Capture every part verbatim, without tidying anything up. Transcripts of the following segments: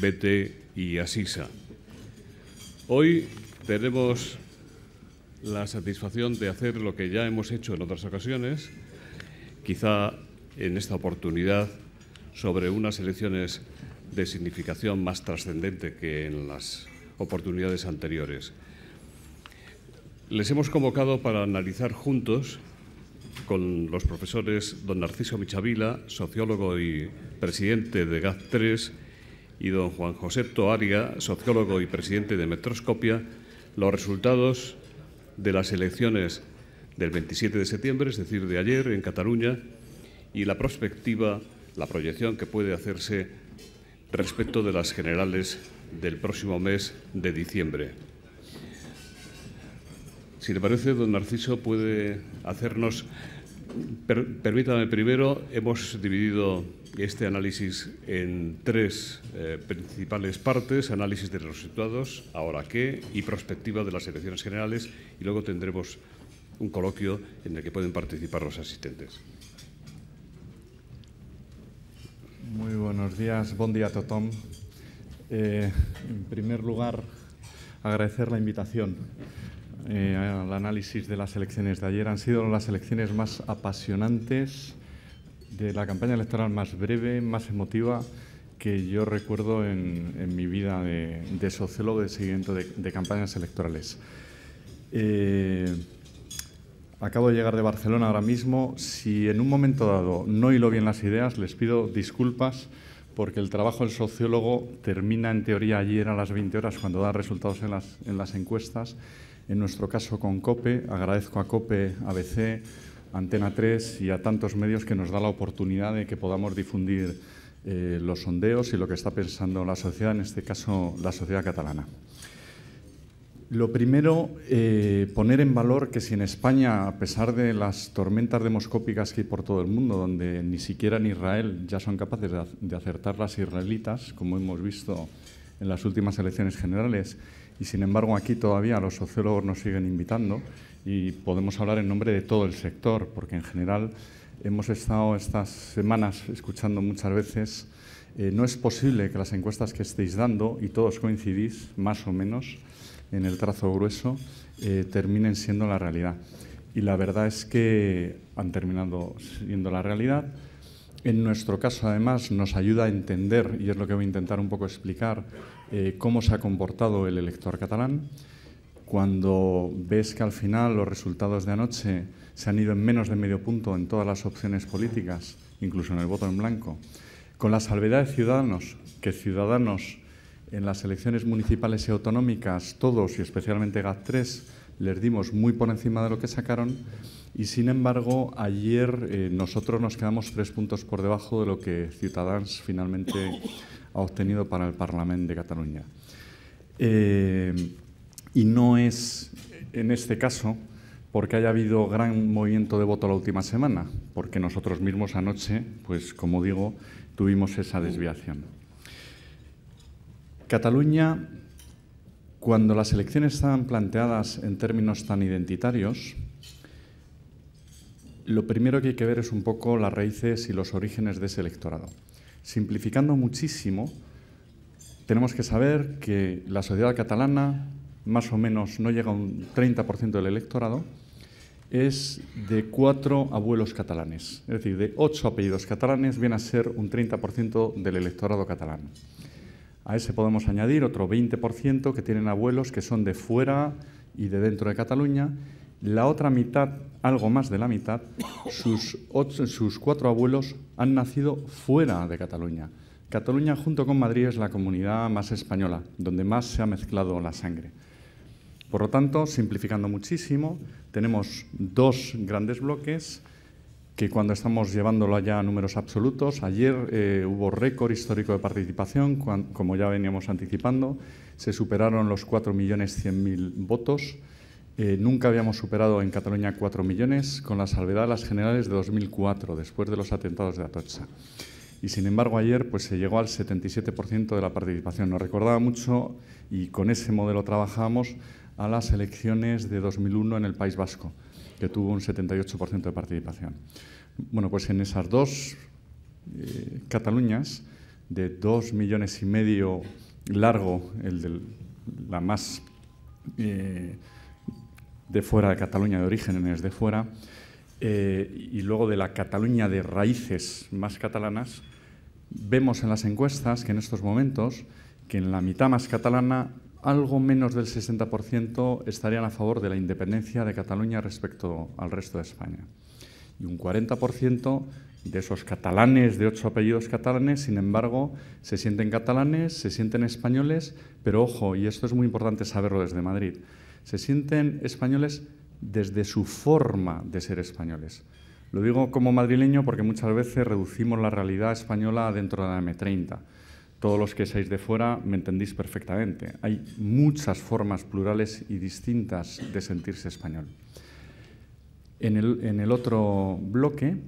B T y Asisa. Hoy tenemos la satisfacción de hacer lo que ya hemos hecho en otras ocasiones, quizá en esta oportunidad sobre unas elecciones de significación más trascendente que en las oportunidades anteriores. Les hemos convocado para analizar juntos con los profesores don Narciso Michavila, sociólogo y presidente de G A Z tres, y don Juan José Toaria, sociólogo y presidente de Metroscopia, los resultados de las elecciones del veintisiete de septiembre, es decir, de ayer, en Cataluña, y la perspectiva, la proyección que puede hacerse respecto de las generales del próximo mes de diciembre. Si le parece, don Narciso puede hacernos… Per, permítame primero, hemos dividido este análisis en tres eh, principales partes: análisis de los resultados, ahora qué, y perspectiva de las elecciones generales, y luego tendremos un coloquio en el que pueden participar los asistentes. Muy buenos días, bon dia a tothom. Eh, en primer lugar, agradecer la invitación eh, al análisis de las elecciones de ayer. Han sido las elecciones más apasionantes, de la campaña electoral más breve, más emotiva que yo recuerdo en, en mi vida de, de sociólogo de seguimiento de, de campañas electorales. Eh, Acabo de llegar de Barcelona ahora mismo. Si en un momento dado no hilo bien las ideas, les pido disculpas porque el trabajo del sociólogo termina en teoría ayer a las veinte horas cuando da resultados en las, en las encuestas. En nuestro caso con COPE, agradezco a COPE, A B C, Antena tres y a tantos medios que nos da la oportunidad de que podamos difundir eh, los sondeos y lo que está pensando la sociedad, en este caso la sociedad catalana. Lo primero, eh, poner en valor que si en España, a pesar de las tormentas demoscópicas que hay por todo el mundo, donde ni siquiera en Israel ya son capaces de, de acertar las israelitas, como hemos visto en las últimas elecciones generales, y sin embargo aquí todavía los sociólogos nos siguen invitando y podemos hablar en nombre de todo el sector, porque en general hemos estado estas semanas escuchando muchas veces eh, no es posible que las encuestas que estéis dando, y todos coincidís más o menos en el trazo grueso, eh, terminen siendo la realidad. Y la verdad es que han terminado siendo la realidad. En nuestro caso, además, nos ayuda a entender, y es lo que voy a intentar un poco explicar, eh, cómo se ha comportado el elector catalán. Cuando ves que al final los resultados de anoche se han ido en menos de medio punto en todas las opciones políticas, incluso en el voto en blanco, con la salvedad de Ciudadanos, que Ciudadanos en las elecciones municipales y autonómicas, todos y especialmente G A Z tres, les dimos muy por encima de lo que sacaron, y sin embargo ayer eh, nosotros nos quedamos tres puntos por debajo de lo que Ciutadans finalmente ha obtenido para el Parlamento de Cataluña. Eh, y no es en este caso porque haya habido gran movimiento de voto la última semana, porque nosotros mismos anoche, pues como digo, tuvimos esa desviación. Cataluña, cuando las elecciones estaban planteadas en términos tan identitarios, lo primero que hay que ver es un poco las raíces y los orígenes de ese electorado. Simplificando muchísimo, tenemos que saber que la sociedad catalana, más o menos no llega a un treinta por ciento del electorado, es de cuatro abuelos catalanes. Es decir, de ocho apellidos catalanes viene a ser un treinta por ciento del electorado catalán. A ese podemos añadir otro veinte por ciento que tienen abuelos que son de fuera y de dentro de Cataluña. La otra mitad, algo más de la mitad, sus, ocho, sus cuatro abuelos han nacido fuera de Cataluña. Cataluña, junto con Madrid, es la comunidad más española, donde más se ha mezclado la sangre. Por lo tanto, simplificando muchísimo, tenemos dos grandes bloques que cuando estamos llevándolo ya a números absolutos, ayer eh, hubo récord histórico de participación, cuando, como ya veníamos anticipando, se superaron los cuatro millones cien mil votos. Eh, nunca habíamos superado en Cataluña cuatro millones, con la salvedad de las generales de dos mil cuatro, después de los atentados de Atocha. Y sin embargo ayer pues, se llegó al setenta y siete por ciento de la participación. Nos recordaba mucho, y con ese modelo trabajábamos, a las elecciones de dos mil uno en el País Vasco, que tuvo un setenta y ocho por ciento de participación. Bueno, pues en esas dos eh, Cataluñas de dos millones y medio largo, el de la más eh, de fuera de Cataluña, de orígenes de fuera, eh, y luego de la Cataluña de raíces más catalanas, vemos en las encuestas que en estos momentos, que en la mitad más catalana, algo menos del sesenta por ciento estarían a favor de la independencia de Cataluña respecto al resto de España. Y un cuarenta por ciento de esos catalanes, de ocho apellidos catalanes, sin embargo, se sienten catalanes, se sienten españoles, pero ojo, y esto es muy importante saberlo desde Madrid, se sienten españoles desde su forma de ser españoles. Lo digo como madrileño porque muchas veces reducimos la realidad española dentro de la eme treinta. Todos los que seáis de fuera me entendéis perfectamente. Hay muchas formas plurales y distintas de sentirse español. En el, en el otro bloque,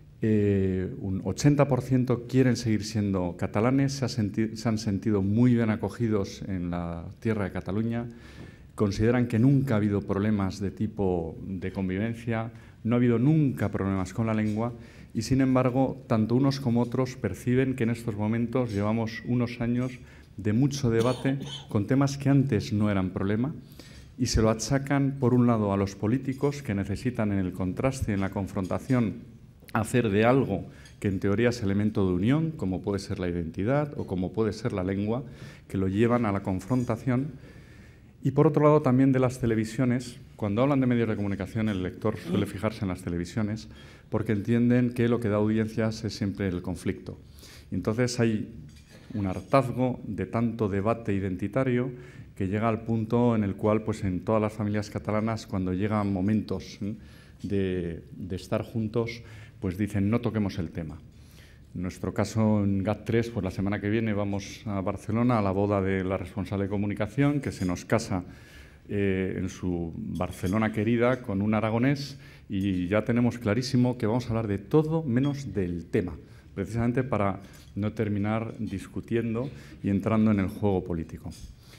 eh, un ochenta por ciento quieren seguir siendo catalanes, se, ha senti- se han sentido muy bien acogidos en la tierra de Cataluña, consideran que nunca ha habido problemas de tipo de convivencia, no ha habido nunca problemas con la lengua y, sin embargo, tanto unos como otros perciben que en estos momentos llevamos unos años de mucho debate con temas que antes no eran problema y se lo achacan, por un lado, a los políticos que necesitan en el contraste, en la confrontación, hacer de algo que en teoría es elemento de unión, como puede ser la identidad o como puede ser la lengua, que lo llevan a la confrontación. Y por otro lado también de las televisiones. Cuando hablan de medios de comunicación el lector suele fijarse en las televisiones porque entienden que lo que da audiencias es siempre el conflicto. Y entonces hay un hartazgo de tanto debate identitario que llega al punto en el cual pues en todas las familias catalanas cuando llegan momentos ¿eh? de, de estar juntos pues dicen no toquemos el tema. En nuestro caso, en GAT tres, pues la semana que viene vamos a Barcelona a la boda de la responsable de comunicación, que se nos casa eh, en su Barcelona querida con un aragonés y ya tenemos clarísimo que vamos a hablar de todo menos del tema, precisamente para no terminar discutiendo y entrando en el juego político.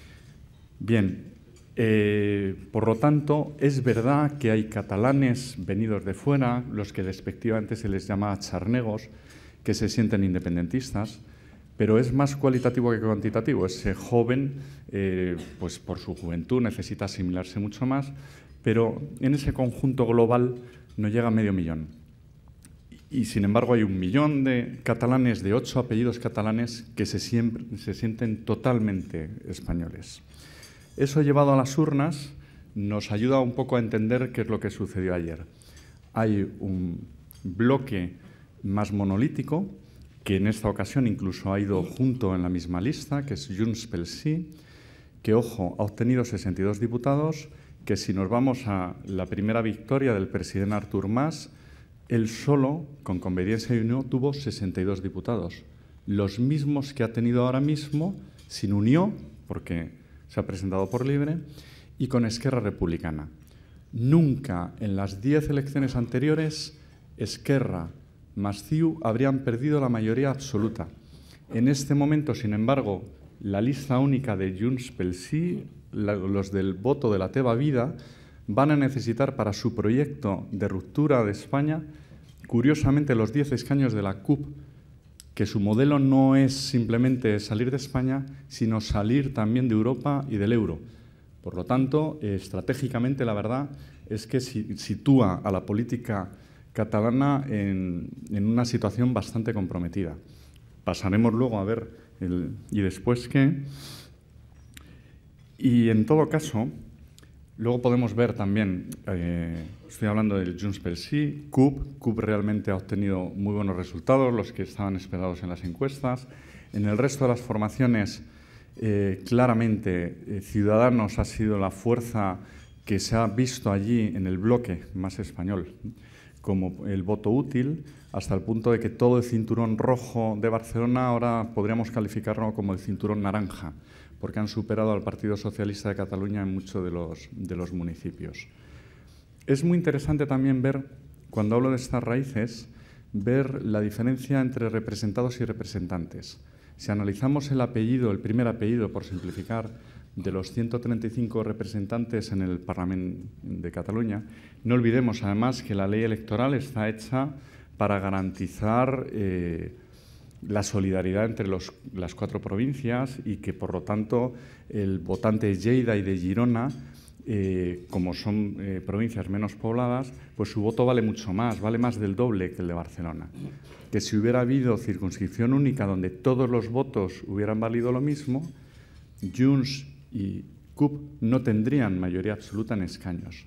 Bien, eh, por lo tanto, es verdad que hay catalanes venidos de fuera, los que despectivamente se les llama charnegos, que se sienten independentistas, pero es más cualitativo que cuantitativo. Ese joven, eh, pues por su juventud, necesita asimilarse mucho más, pero en ese conjunto global no llega a medio millón. Y, sin embargo, hay un millón de catalanes, de ocho apellidos catalanes, que se, siempre, se sienten totalmente españoles. Eso llevado a las urnas nos ayuda un poco a entender qué es lo que sucedió ayer. Hay un bloque más monolítico, que en esta ocasión incluso ha ido junto en la misma lista, que es Junts pel Sí, que, ojo, ha obtenido sesenta y dos diputados, que si nos vamos a la primera victoria del presidente Artur Mas, él solo, con Convergencia y Unió, tuvo sesenta y dos diputados, los mismos que ha tenido ahora mismo sin Unió, porque se ha presentado por libre, y con Esquerra Republicana. Nunca en las diez elecciones anteriores Esquerra más C I U habrían perdido la mayoría absoluta. En este momento, sin embargo, la lista única de Junts pel Sí, la, los del voto de la Teva Vida, van a necesitar para su proyecto de ruptura de España, curiosamente, los diez escaños de la C U P, que su modelo no es simplemente salir de España, sino salir también de Europa y del euro. Por lo tanto, eh, estratégicamente, la verdad es que si, sitúa a la política catalana en, en una situación bastante comprometida. Pasaremos luego a ver el y después qué. Y en todo caso, luego podemos ver también, eh, estoy hablando del Junts pel Sí, C U P. C U P realmente ha obtenido muy buenos resultados, los que estaban esperados en las encuestas. En el resto de las formaciones, eh, claramente, eh, Ciudadanos ha sido la fuerza que se ha visto allí en el bloque más español como el voto útil, hasta el punto de que todo el cinturón rojo de Barcelona ahora podríamos calificarlo como el cinturón naranja, porque han superado al Partido Socialista de Cataluña en muchos de los, de los municipios. Es muy interesante también ver, cuando hablo de estas raíces, ver la diferencia entre representados y representantes. Si analizamos el apellido, el primer apellido, por simplificar, de los ciento treinta y cinco representantes en el Parlamento de Cataluña, no olvidemos además que la ley electoral está hecha para garantizar eh, la solidaridad entre los, las cuatro provincias y que, por lo tanto, el votante de Lleida y de Girona, eh, como son eh, provincias menos pobladas, pues su voto vale mucho más, vale más del doble que el de Barcelona. Que si hubiera habido circunscripción única donde todos los votos hubieran valido lo mismo, Junts y C U P no tendrían mayoría absoluta en escaños.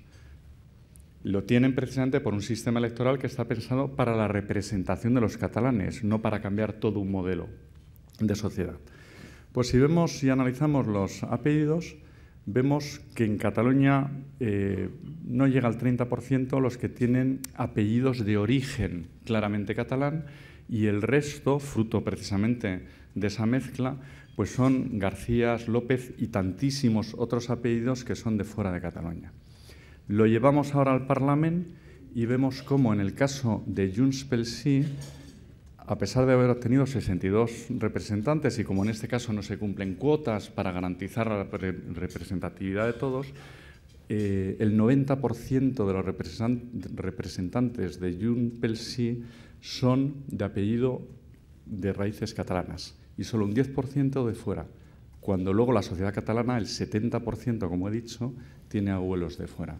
Lo tienen precisamente por un sistema electoral que está pensado para la representación de los catalanes, no para cambiar todo un modelo de sociedad. Pues si vemos y analizamos los apellidos, vemos que en Cataluña eh, no llega al treinta por ciento los que tienen apellidos de origen claramente catalán y el resto, fruto precisamente de esa mezcla, pues son Garcías, López y tantísimos otros apellidos que son de fuera de Cataluña. Lo llevamos ahora al Parlamento y vemos cómo en el caso de Junts pel Sí, a pesar de haber obtenido sesenta y dos representantes y como en este caso no se cumplen cuotas para garantizar la representatividad de todos, eh, el noventa por ciento de los representantes de Junts pel Sí son de apellido de raíces catalanas y solo un diez por ciento de fuera, cuando luego la sociedad catalana, el setenta por ciento, como he dicho, tiene abuelos de fuera.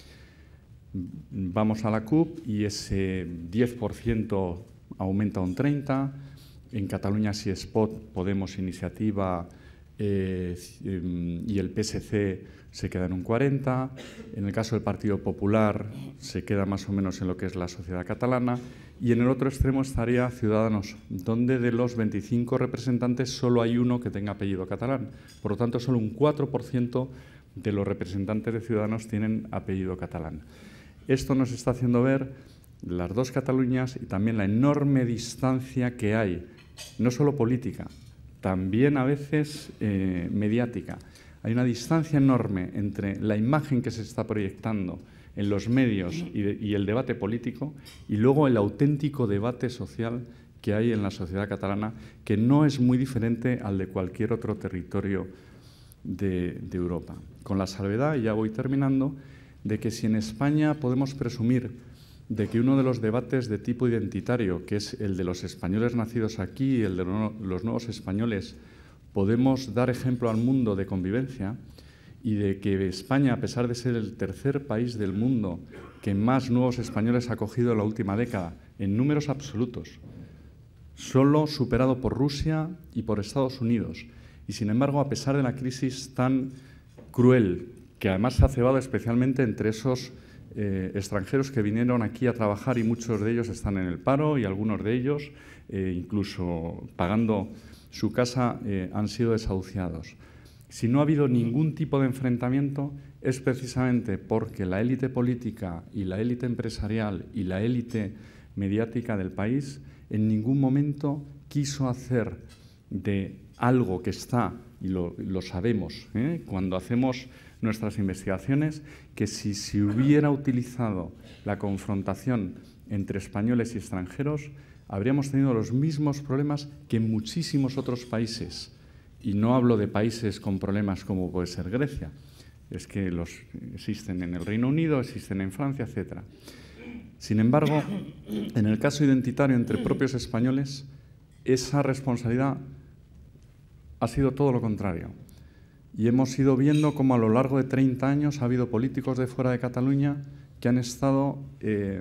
Vamos a la C U P y ese diez por ciento aumenta a un treinta por ciento. En Cataluña, si es P O T, Podemos, Iniciativa eh, y el P S C se queda en un cuarenta por ciento. En el caso del Partido Popular se queda más o menos en lo que es la sociedad catalana. Y en el otro extremo estaría Ciudadanos, donde de los veinticinco representantes solo hay uno que tenga apellido catalán. Por lo tanto, solo un cuatro por ciento de los representantes de Ciudadanos tienen apellido catalán. Esto nos está haciendo ver las dos Cataluñas y también la enorme distancia que hay, no solo política, también a veces eh, mediática. Hay una distancia enorme entre la imagen que se está proyectando en los medios y, de, y el debate político y luego el auténtico debate social que hay en la sociedad catalana, que no es muy diferente al de cualquier otro territorio de, de Europa. Con la salvedad, y ya voy terminando, de que si en España podemos presumir de que uno de los debates de tipo identitario, que es el de los españoles nacidos aquí y el de los nuevos españoles, podemos dar ejemplo al mundo de convivencia y de que España, a pesar de ser el tercer país del mundo que más nuevos españoles ha acogido en la última década, en números absolutos, solo superado por Rusia y por Estados Unidos. Y, sin embargo, a pesar de la crisis tan cruel, que además se ha cebado especialmente entre esos eh, extranjeros que vinieron aquí a trabajar y muchos de ellos están en el paro y algunos de ellos, eh, incluso pagando su casa, eh, han sido desahuciados. Si no ha habido ningún tipo de enfrentamiento, es precisamente porque la élite política y la élite empresarial y la élite mediática del país en ningún momento quiso hacer de algo que está, y lo, lo sabemos, ¿eh? cuando hacemos nuestras investigaciones, que si se hubiera utilizado la confrontación entre españoles y extranjeros, habríamos tenido los mismos problemas que en muchísimos otros países. Y no hablo de países con problemas como puede ser Grecia, es que los existen en el Reino Unido, existen en Francia, etcétera. Sin embargo, en el caso identitario entre propios españoles, esa responsabilidad ha sido todo lo contrario. Y hemos ido viendo cómo a lo largo de treinta años ha habido políticos de fuera de Cataluña que han estado eh,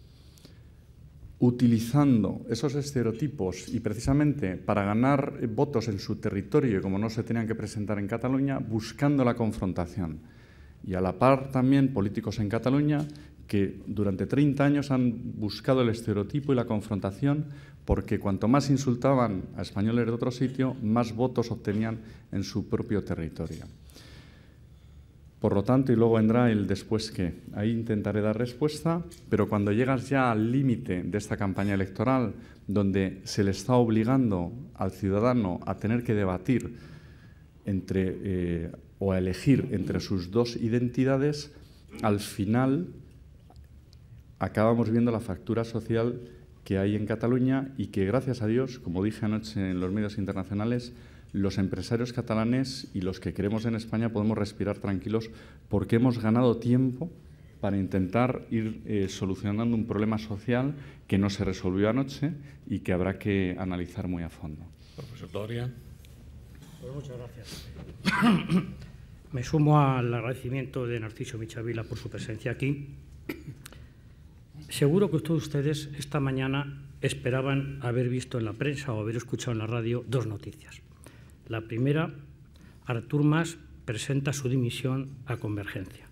utilizando esos estereotipos y precisamente para ganar votos en su territorio, y como no se tenían que presentar en Cataluña, buscando la confrontación. Y a la par también políticos en Cataluña que durante treinta años han buscado el estereotipo y la confrontación porque cuanto más insultaban a españoles de otro sitio, más votos obtenían en su propio territorio. Por lo tanto, y luego vendrá el después qué. Ahí intentaré dar respuesta, pero cuando llegas ya al límite de esta campaña electoral, donde se le está obligando al ciudadano a tener que debatir entre, eh, o a elegir entre sus dos identidades, al final acabamos viendo la fractura social que hay en Cataluña y que, gracias a Dios, como dije anoche en los medios internacionales, los empresarios catalanes y los que creemos en España podemos respirar tranquilos porque hemos ganado tiempo para intentar ir eh, solucionando un problema social que no se resolvió anoche y que habrá que analizar muy a fondo. Profesor Doria. Pues muchas gracias. Me sumo al agradecimiento de Narciso Michavila por su presencia aquí. Seguro que todos ustedes esta mañana esperaban haber visto en la prensa o haber escuchado en la radio dos noticias. La primera, Artur Mas presenta su dimisión a Convergencia.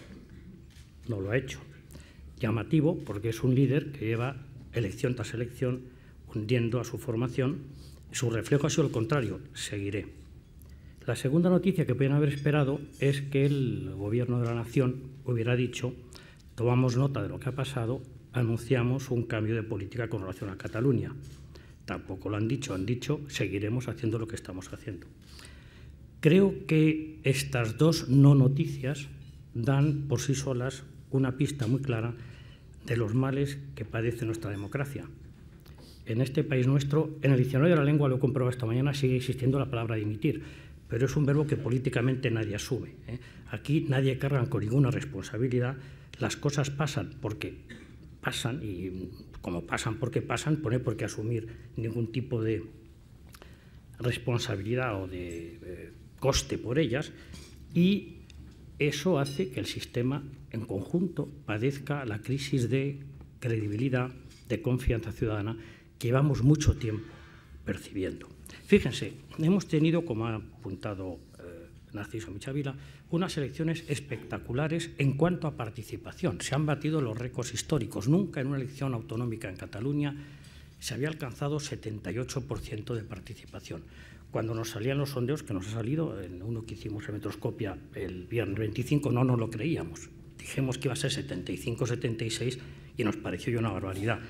No lo ha hecho. Llamativo, porque es un líder que lleva elección tras elección hundiendo a su formación. Su reflejo ha sido el contrario, seguiré. La segunda noticia que podían haber esperado es que el Gobierno de la Nación hubiera dicho: tomamos nota de lo que ha pasado, anunciamos un cambio de política con relación a Cataluña. Tampoco lo han dicho, han dicho seguiremos haciendo lo que estamos haciendo. Creo que estas dos no noticias dan por sí solas una pista muy clara de los males que padece nuestra democracia. En este país nuestro, en el diccionario de la lengua, lo he comprobado esta mañana, sigue existiendo la palabra dimitir, pero es un verbo que políticamente nadie asume, ¿eh? Aquí nadie carga con ninguna responsabilidad. Las cosas pasan porque pasan, y como pasan porque pasan, no hay por qué asumir ningún tipo de responsabilidad o de eh, coste por ellas, y eso hace que el sistema en conjunto padezca la crisis de credibilidad, de confianza ciudadana que llevamos mucho tiempo percibiendo. Fíjense, hemos tenido, como ha apuntado eh, Narciso Michavila, unas elecciones espectaculares en cuanto a participación. Se han batido los récords históricos. Nunca en una elección autonómica en Cataluña se había alcanzado setenta y ocho por ciento de participación. Cuando nos salían los sondeos, que nos ha salido, en uno que hicimos en Metroscopia el viernes veinticinco, no nos lo creíamos. Dijimos que iba a ser setenta y cinco, setenta y seis y nos pareció ya una barbaridad.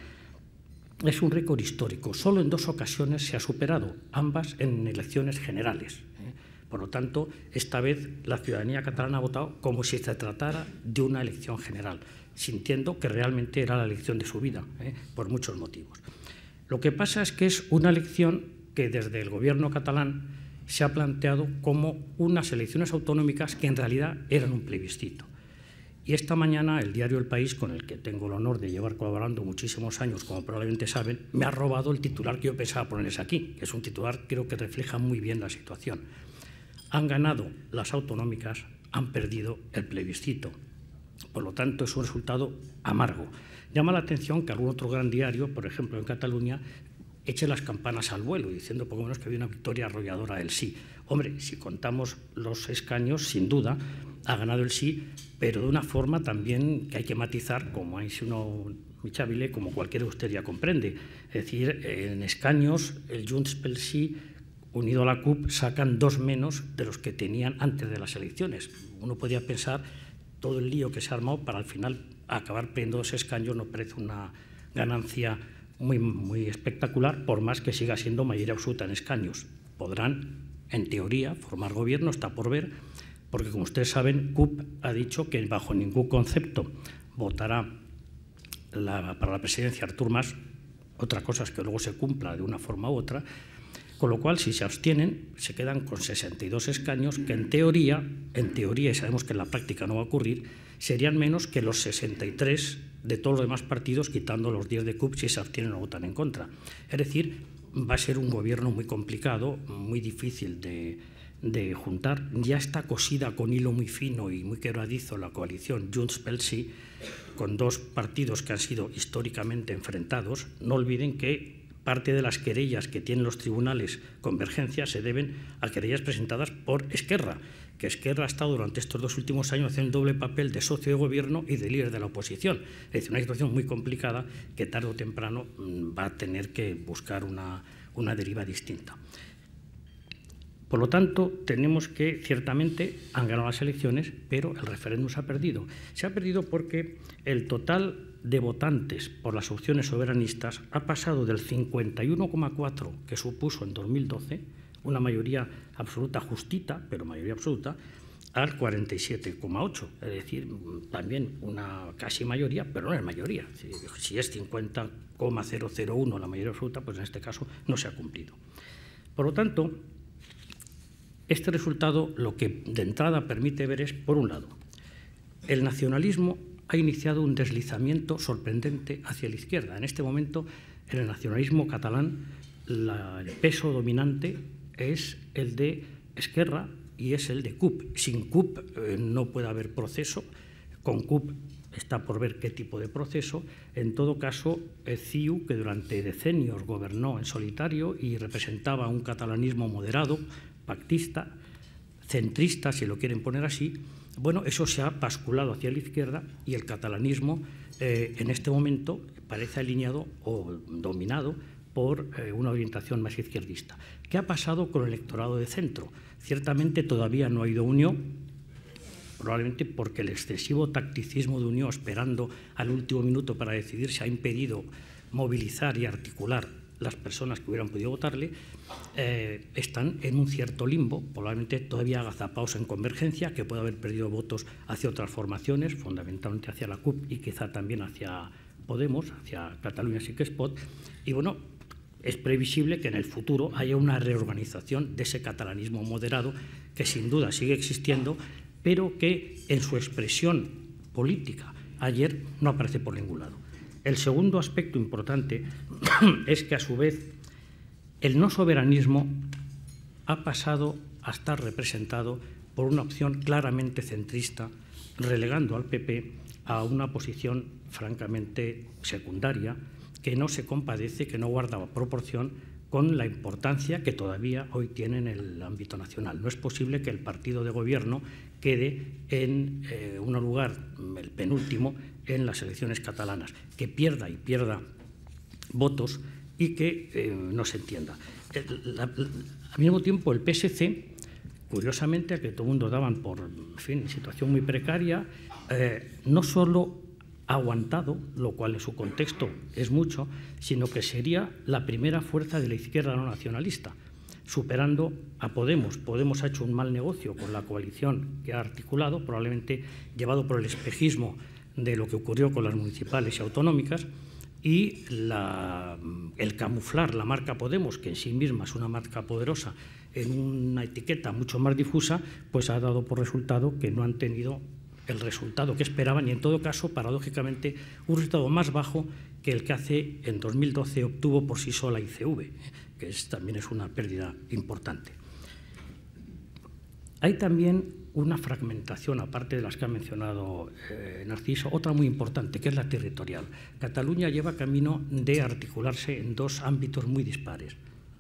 Es un récord histórico. Solo en dos ocasiones se ha superado, ambas en elecciones generales. Por lo tanto, esta vez la ciudadanía catalana ha votado como si se tratara de una elección general, sintiendo que realmente era la elección de su vida, ¿eh? por muchos motivos. Lo que pasa es que es una elección que desde el gobierno catalán se ha planteado como unas elecciones autonómicas que en realidad eran un plebiscito. Y esta mañana el diario El País, con el que tengo el honor de llevar colaborando muchísimos años, como probablemente saben, me ha robado el titular que yo pensaba ponerles aquí, que es un titular que creo que refleja muy bien la situación. Han ganado las autonómicas, han perdido el plebiscito. Por lo tanto, es un resultado amargo. Llama la atención que algún otro gran diario, por ejemplo en Cataluña, eche las campanas al vuelo, diciendo por lo menos que había una victoria arrolladora del sí. Hombre, si contamos los escaños, sin duda, ha ganado el sí, pero de una forma también que hay que matizar, como ha dicho uno Michavila, como cualquiera de ustedes ya comprende. Es decir, en escaños, el Junts pel Sí, unido a la C U P, sacan dos menos de los que tenían antes de las elecciones. Uno podría pensar todo el lío que se ha armado para al final acabar perdiendo dos escaños no parece una ganancia muy, muy espectacular, por más que siga siendo mayoría absoluta en escaños. Podrán, en teoría, formar gobierno, está por ver, porque como ustedes saben, C U P ha dicho que bajo ningún concepto votará la, para la presidencia Artur Mas. Otra cosa es que luego se cumpla de una forma u otra, con lo cual, si se abstienen, se quedan con sesenta y dos escaños que en teoría, en teoría, y sabemos que en la práctica no va a ocurrir, serían menos que los sesenta y tres de todos los demás partidos, quitando los diez de C U P si se abstienen o votan en contra. Es decir, va a ser un gobierno muy complicado, muy difícil de, de juntar. Ya está cosida con hilo muy fino y muy quebradizo la coalición Junts pel Sí, con dos partidos que han sido históricamente enfrentados. No olviden que parte de las querellas que tienen los tribunales Convergencia se deben a querellas presentadas por Esquerra, que Esquerra ha estado durante estos dos últimos años haciendo el doble papel de socio de gobierno y de líder de la oposición. Es decir, una situación muy complicada que tarde o temprano va a tener que buscar una, una deriva distinta. Por lo tanto, tenemos que, ciertamente, han ganado las elecciones, pero el referéndum se ha perdido. Se ha perdido porque el total de votantes por las opciones soberanistas ha pasado del cincuenta y uno coma cuatro que supuso en dos mil doce, una mayoría absoluta justita, pero mayoría absoluta, al cuarenta y siete coma ocho, es decir, también una casi mayoría, pero no es mayoría. Si, si es cincuenta coma cero cero uno la mayoría absoluta, pues en este caso no se ha cumplido. Por lo tanto, este resultado lo que de entrada permite ver es, por un lado, el nacionalismo ha iniciado un deslizamiento sorprendente hacia la izquierda. En este momento, en el nacionalismo catalán, la, el peso dominante es el de Esquerra y es el de C U P. Sin C U P eh, no puede haber proceso, con C U P está por ver qué tipo de proceso. En todo caso, el C I U, que durante decenios gobernó en solitario y representaba un catalanismo moderado, pactista, centrista, si lo quieren poner así, bueno, eso se ha basculado hacia la izquierda y el catalanismo eh, en este momento parece alineado o dominado por eh, una orientación más izquierdista. ¿Qué ha pasado con el electorado de centro? Ciertamente todavía no ha habido unión, probablemente porque el excesivo tacticismo de Unió, esperando al último minuto para decidirse, ha impedido movilizar y articular las personas que hubieran podido votarle. Eh, están en un cierto limbo, probablemente todavía agazapados en Convergencia, que puede haber perdido votos hacia otras formaciones, fundamentalmente hacia la C U P y quizá también hacia Podemos, hacia Catalunya Sí que es Pot. Y bueno, es previsible que en el futuro haya una reorganización de ese catalanismo moderado que sin duda sigue existiendo, pero que en su expresión política ayer no aparece por ningún lado. El segundo aspecto importante es que, a su vez, el no soberanismo ha pasado a estar representado por una opción claramente centrista, relegando al P P a una posición francamente secundaria, que no se compadece, que no guarda proporción con la importancia que todavía hoy tiene en el ámbito nacional. No es posible que el partido de gobierno quede en eh, un lugar, el penúltimo, en las elecciones catalanas, que pierda y pierda votos y que eh, no se entienda. El, la, la, al mismo tiempo, el P S C, curiosamente, a que todo el mundo daban por, en fin, situación muy precaria, eh, no solo ha aguantado, lo cual en su contexto es mucho, sino que sería la primera fuerza de la izquierda no nacionalista, superando a Podemos. Podemos ha hecho un mal negocio con la coalición que ha articulado, probablemente llevado por el espejismo de lo que ocurrió con las municipales y autonómicas, y la, el camuflar la marca Podemos, que en sí misma es una marca poderosa, en una etiqueta mucho más difusa, pues ha dado por resultado que no han tenido el resultado que esperaban y, en todo caso, paradójicamente, un resultado más bajo que el que hace en dos mil doce obtuvo por sí sola I C V, que es, también es una pérdida importante. Hay también una fragmentación, aparte de las que ha mencionado eh, Narciso, otra muy importante, que es la territorial. Cataluña lleva camino de articularse en dos ámbitos muy dispares.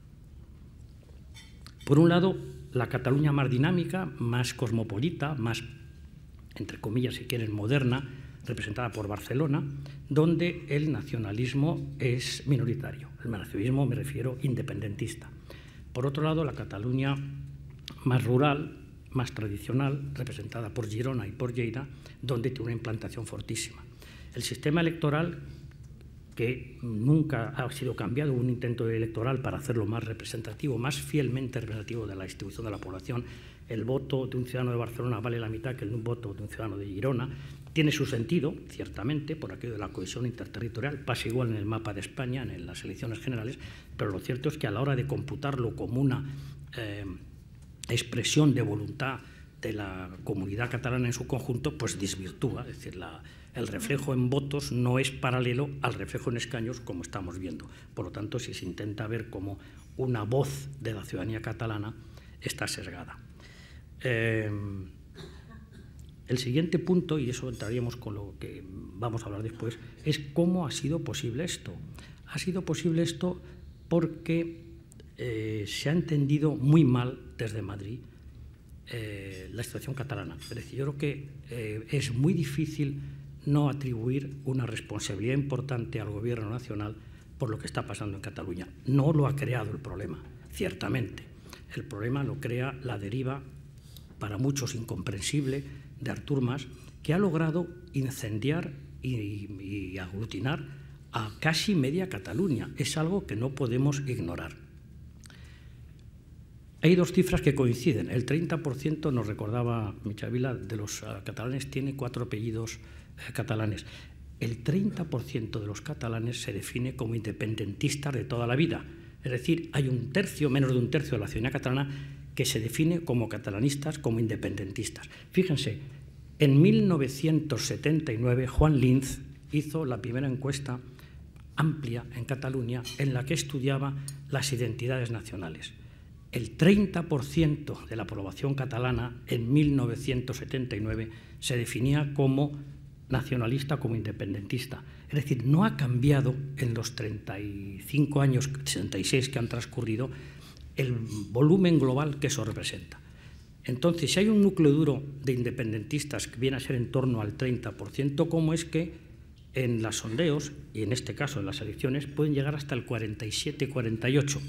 Por un lado, la Cataluña más dinámica, más cosmopolita, más, entre comillas, si quieren, moderna, representada por Barcelona, donde el nacionalismo es minoritario. El nacionalismo, me refiero, independentista. Por otro lado, la Cataluña más rural, más tradicional, representada por Girona y por Lleida, donde tiene una implantación fortísima. El sistema electoral, que nunca ha sido cambiado, un intento electoral para hacerlo más representativo, más fielmente representativo de la distribución de la población. El voto de un ciudadano de Barcelona vale la mitad que el voto de un ciudadano de Girona. Tiene su sentido, ciertamente, por aquello de la cohesión interterritorial. Pasa igual en el mapa de España, en las elecciones generales, pero lo cierto es que a la hora de computarlo como una eh, expresión de voluntad de la comunidad catalana en su conjunto, pues desvirtúa. Es decir, la, el reflejo en votos no es paralelo al reflejo en escaños, como estamos viendo. Por lo tanto, si se intenta ver como una voz de la ciudadanía catalana, está sesgada. Eh, el siguiente punto, y eso entraríamos con lo que vamos a hablar después, es cómo ha sido posible esto. Ha sido posible esto porque eh, se ha entendido muy mal desde Madrid eh, la situación catalana. Es decir, yo creo que eh, es muy difícil no atribuir una responsabilidad importante al Gobierno nacional por lo que está pasando en Cataluña. No lo ha creado el problema, ciertamente. El problema lo crea la deriva, para muchos incomprensible, de Artur Mas, que ha logrado incendiar y, y aglutinar a casi media Cataluña. Es algo que no podemos ignorar. Hay dos cifras que coinciden. El treinta por ciento, nos recordaba Michavila, de los uh, catalanes tiene cuatro apellidos uh, catalanes. El treinta por ciento de los catalanes se define como independentistas de toda la vida. Es decir, hay un tercio, menos de un tercio de la ciudadanía catalana que se define como catalanistas, como independentistas. Fíjense, En mil novecientos setenta y nueve, Juan Linz hizo la primera encuesta amplia en Cataluña en la que estudiaba las identidades nacionales. El treinta por ciento de la población catalana en mil novecientos setenta y nueve se definía como nacionalista, como independentista. Es decir, no ha cambiado en los treinta y cinco años, sesenta y seis que han transcurrido, el volumen global que eso representa. Entonces, si hay un núcleo duro de independentistas que viene a ser en torno al treinta por ciento, ¿cómo es que en los sondeos, y en este caso en las elecciones, pueden llegar hasta el cuarenta y siete cuarenta y ocho?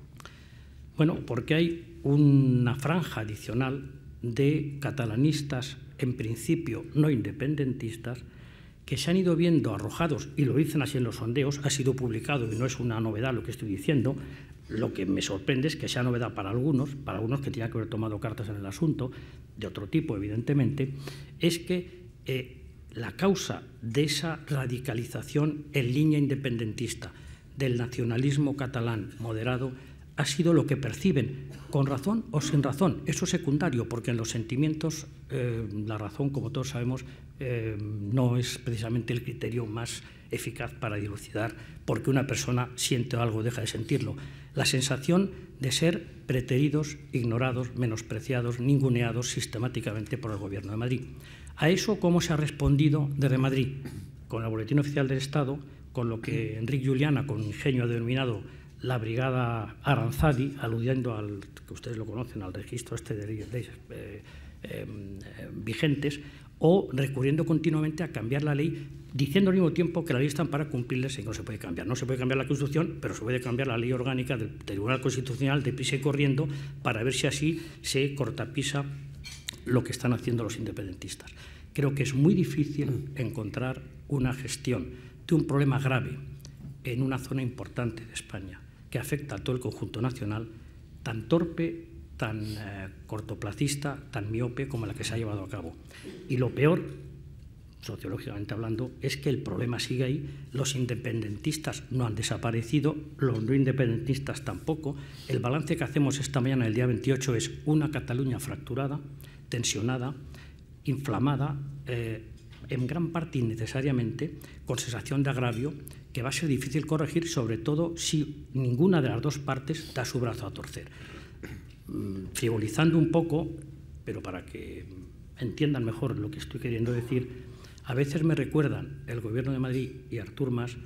Bueno, porque hay una franja adicional de catalanistas, en principio no independentistas, que se han ido viendo arrojados, y lo dicen así en los sondeos, ha sido publicado y no es una novedad lo que estoy diciendo. Lo que me sorprende es que sea novedad para algunos, para algunos que tenían que haber tomado cartas en el asunto, de otro tipo, evidentemente, es que eh, la causa de esa radicalización en línea independentista del nacionalismo catalán moderado ha sido lo que perciben, con razón o sin razón. Eso es secundario, porque en los sentimientos eh, la razón, como todos sabemos, eh, no es precisamente el criterio más eficaz para dilucidar porque una persona siente algo o deja de sentirlo. La sensación de ser preteridos, ignorados, menospreciados, ninguneados sistemáticamente por el Gobierno de Madrid. A eso, ¿cómo se ha respondido desde Madrid? Con el Boletín Oficial del Estado, con lo que Enric Juliana, con ingenio, ha denominado la Brigada Aranzadi, aludiendo al, que ustedes lo conocen, al registro este de leyes eh, eh, eh, vigentes, o recurriendo continuamente a cambiar la ley, diciendo al mismo tiempo que la ley está para cumplirles y que no se puede cambiar. No se puede cambiar la Constitución, pero se puede cambiar la ley orgánica del Tribunal Constitucional deprisa y corriendo para ver si así se cortapisa lo que están haciendo los independentistas. Creo que es muy difícil encontrar una gestión de un problema grave en una zona importante de España, que afecta a todo el conjunto nacional, tan torpe, tan eh, cortoplacista, tan miope como la que se ha llevado a cabo. Y lo peor, sociológicamente hablando, es que el problema sigue ahí. Los independentistas no han desaparecido, los no independentistas tampoco. El balance que hacemos esta mañana, el día veintiocho, es una Cataluña fracturada, tensionada, inflamada, eh, en gran parte innecesariamente, con sensación de agravio, que va a ser difícil corregir, sobre todo si ninguna de las dos partes da su brazo a torcer. Frivolizando un poco, pero para que entiendan mejor lo que estoy queriendo decir, a veces me recuerdan el Gobierno de Madrid y Artur Mas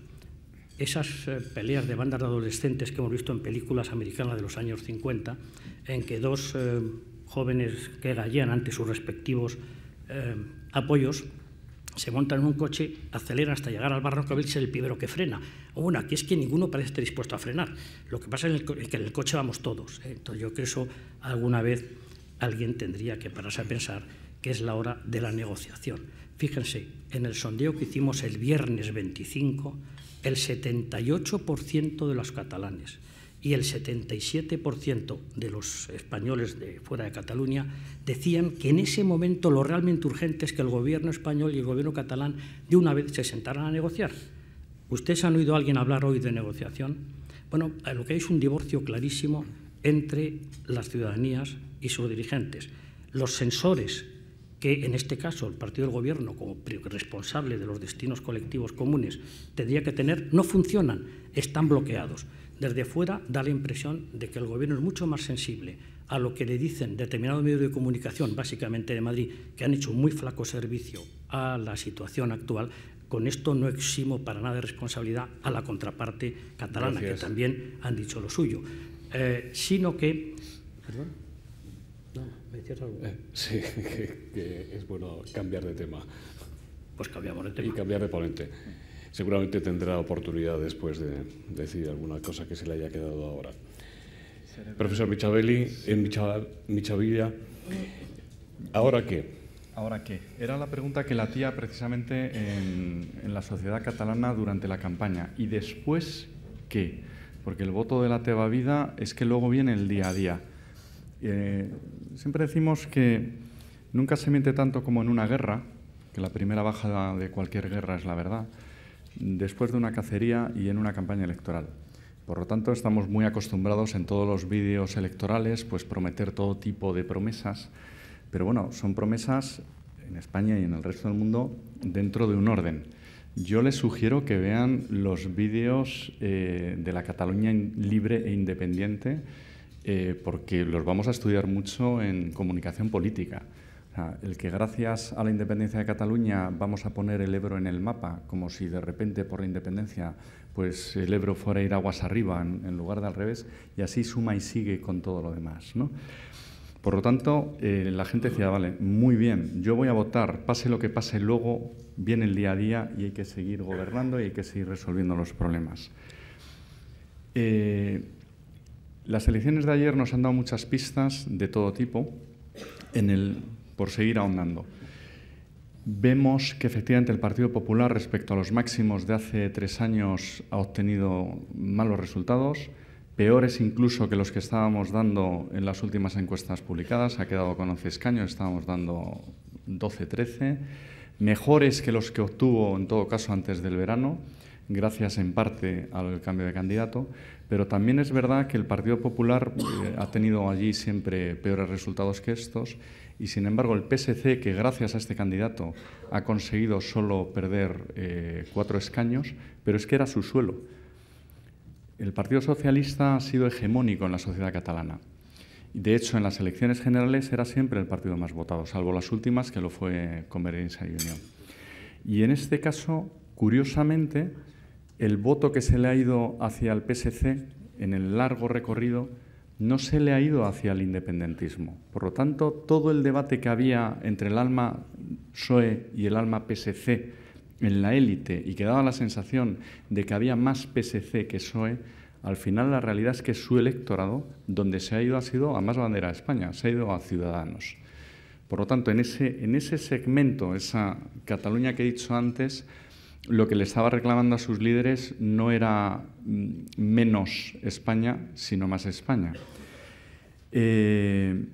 esas eh, peleas de bandas de adolescentes que hemos visto en películas americanas de los años cincuenta, en que dos eh, jóvenes que gallean ante sus respectivos eh, apoyos se montan en un coche, aceleran hasta llegar al barranco a ver si es el primero que frena. Bueno, aquí es que ninguno parece estar dispuesto a frenar. Lo que pasa es que en el coche vamos todos, ¿eh? Entonces yo creo que eso alguna vez alguien tendría que pararse a pensar que es la hora de la negociación. Fíjense, en el sondeo que hicimos el viernes veinticinco, el setenta y ocho por ciento de los catalanes y el setenta y siete por ciento de los españoles de fuera de Cataluña decían que en ese momento lo realmente urgente es que el Gobierno español y el Gobierno catalán de una vez se sentaran a negociar. ¿Ustedes han oído a alguien hablar hoy de negociación? Bueno, lo que hay es un divorcio clarísimo entre las ciudadanías y sus dirigentes. Los sensores que, en este caso, el partido del Gobierno, como responsable de los destinos colectivos comunes, tendría que tener, no funcionan, están bloqueados. Desde fuera da la impresión de que el Gobierno es mucho más sensible a lo que le dicen determinados medios de comunicación, básicamente de Madrid, que han hecho un muy flaco servicio a la situación actual. Con esto no eximo para nada de responsabilidad a la contraparte catalana, Gracias. Que también han dicho lo suyo. Eh, sino que... ¿Perdón? No, ¿me decías algo? Eh, sí, que, que es bueno cambiar de tema. Pues cambiamos de tema. Y cambiar de ponente. Seguramente tendrá oportunidad después de decir alguna cosa que se le haya quedado ahora. Profesor Michabelli, en Micha, Michavilla, ¿ahora qué? ¿Ahora qué? Era la pregunta que latía precisamente en, en la sociedad catalana durante la campaña. ¿Y después qué? Porque el voto de la teva vida es que luego viene el día a día. Eh, siempre decimos que nunca se miente tanto como en una guerra, que la primera baja de cualquier guerra es la verdad, después de una cacería y en una campaña electoral. Por lo tanto, estamos muy acostumbrados en todos los vídeos electorales pues prometer todo tipo de promesas, pero bueno, son promesas en España y en el resto del mundo dentro de un orden. Yo les sugiero que vean los vídeos eh, de la Cataluña libre e independiente, eh, porque los vamos a estudiar mucho en comunicación política. O sea, el que gracias a la independencia de Cataluña vamos a poner el Ebro en el mapa, como si de repente por la independencia pues el Ebro fuera a ir aguas arriba en, en lugar de al revés, y así suma y sigue con todo lo demás, ¿no? Por lo tanto, eh, la gente decía, vale, muy bien, yo voy a votar, pase lo que pase, luego viene el día a día y hay que seguir gobernando y hay que seguir resolviendo los problemas. Eh, las elecciones de ayer nos han dado muchas pistas de todo tipo en el, por seguir ahondando. Vemos que efectivamente el Partido Popular respecto a los máximos de hace tres años ha obtenido malos resultados, peores incluso que los que estábamos dando en las últimas encuestas publicadas. Ha quedado con once escaños, estábamos dando doce, trece. Mejores que los que obtuvo, en todo caso, antes del verano, gracias en parte al cambio de candidato. Pero también es verdad que el Partido Popular eh, ha tenido allí siempre peores resultados que estos. Y, sin embargo, el P S C, que gracias a este candidato ha conseguido solo perder eh, cuatro escaños, pero es que era su suelo. El Partido Socialista ha sido hegemónico en la sociedad catalana. De hecho, en las elecciones generales era siempre el partido más votado, salvo las últimas, que lo fue Convergencia y Unión. Y en este caso, curiosamente, el voto que se le ha ido hacia el P S C en el largo recorrido no se le ha ido hacia el independentismo. Por lo tanto, todo el debate que había entre el alma P S O E y el alma P S C en la élite y que daba la sensación de que había más P S C que P S O E, al final la realidad es que su electorado, donde se ha ido, ha sido a más bandera de España, se ha ido a Ciudadanos. Por lo tanto, en ese, en ese segmento, esa Cataluña que he dicho antes, lo que le estaba reclamando a sus líderes no era menos España, sino más España. Eh,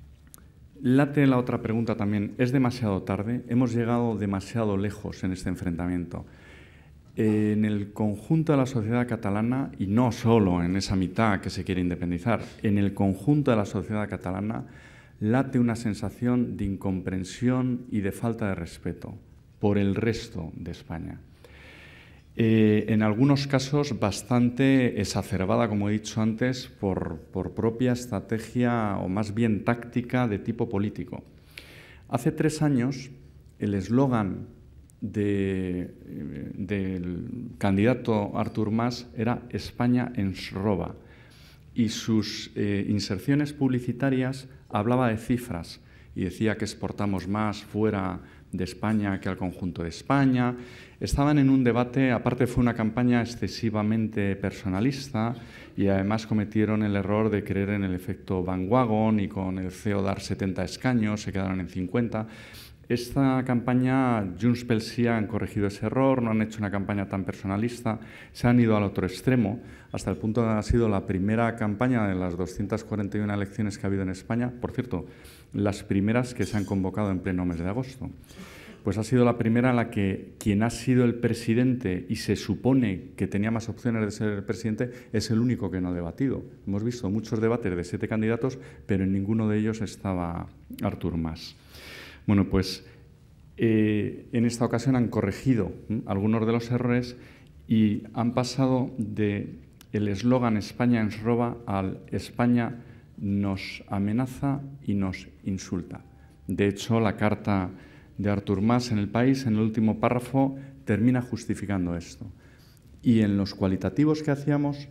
Late la otra pregunta también. ¿Es demasiado tarde? ¿Hemos llegado demasiado lejos en este enfrentamiento? Eh, en el conjunto de la sociedad catalana, y no solo en esa mitad que se quiere independizar, en el conjunto de la sociedad catalana late una sensación de incomprensión y de falta de respeto por el resto de España. Eh, en algunos casos bastante exacerbada, como he dicho antes, por, por propia estrategia o más bien táctica de tipo político. Hace tres años el eslogan de, eh, del candidato Artur Mas era España ens roba y sus eh, inserciones publicitarias hablaba de cifras y decía que exportamos más fuera de España que al conjunto de España. Estaban en un debate, aparte fue una campaña excesivamente personalista y además cometieron el error de creer en el efecto bandwagon y con el C E O dar setenta escaños, se quedaron en cincuenta. Esta campaña, Junts pel Sí han corregido ese error, no han hecho una campaña tan personalista, se han ido al otro extremo, hasta el punto de que ha sido la primera campaña de las doscientas cuarenta y una elecciones que ha habido en España, por cierto, las primeras que se han convocado en pleno mes de agosto. Pues ha sido la primera en la que quien ha sido el presidente y se supone que tenía más opciones de ser el presidente es el único que no ha debatido. Hemos visto muchos debates de siete candidatos, pero en ninguno de ellos estaba Artur Mas. Bueno, pues eh, en esta ocasión han corregido ¿eh? algunos de los errores y han pasado del eslogan España ens roba al España nos amenaza y nos insulta. De hecho, la carta de Artur Mas en El País, en el último párrafo, termina justificando esto. Y en los cualitativos que hacíamos,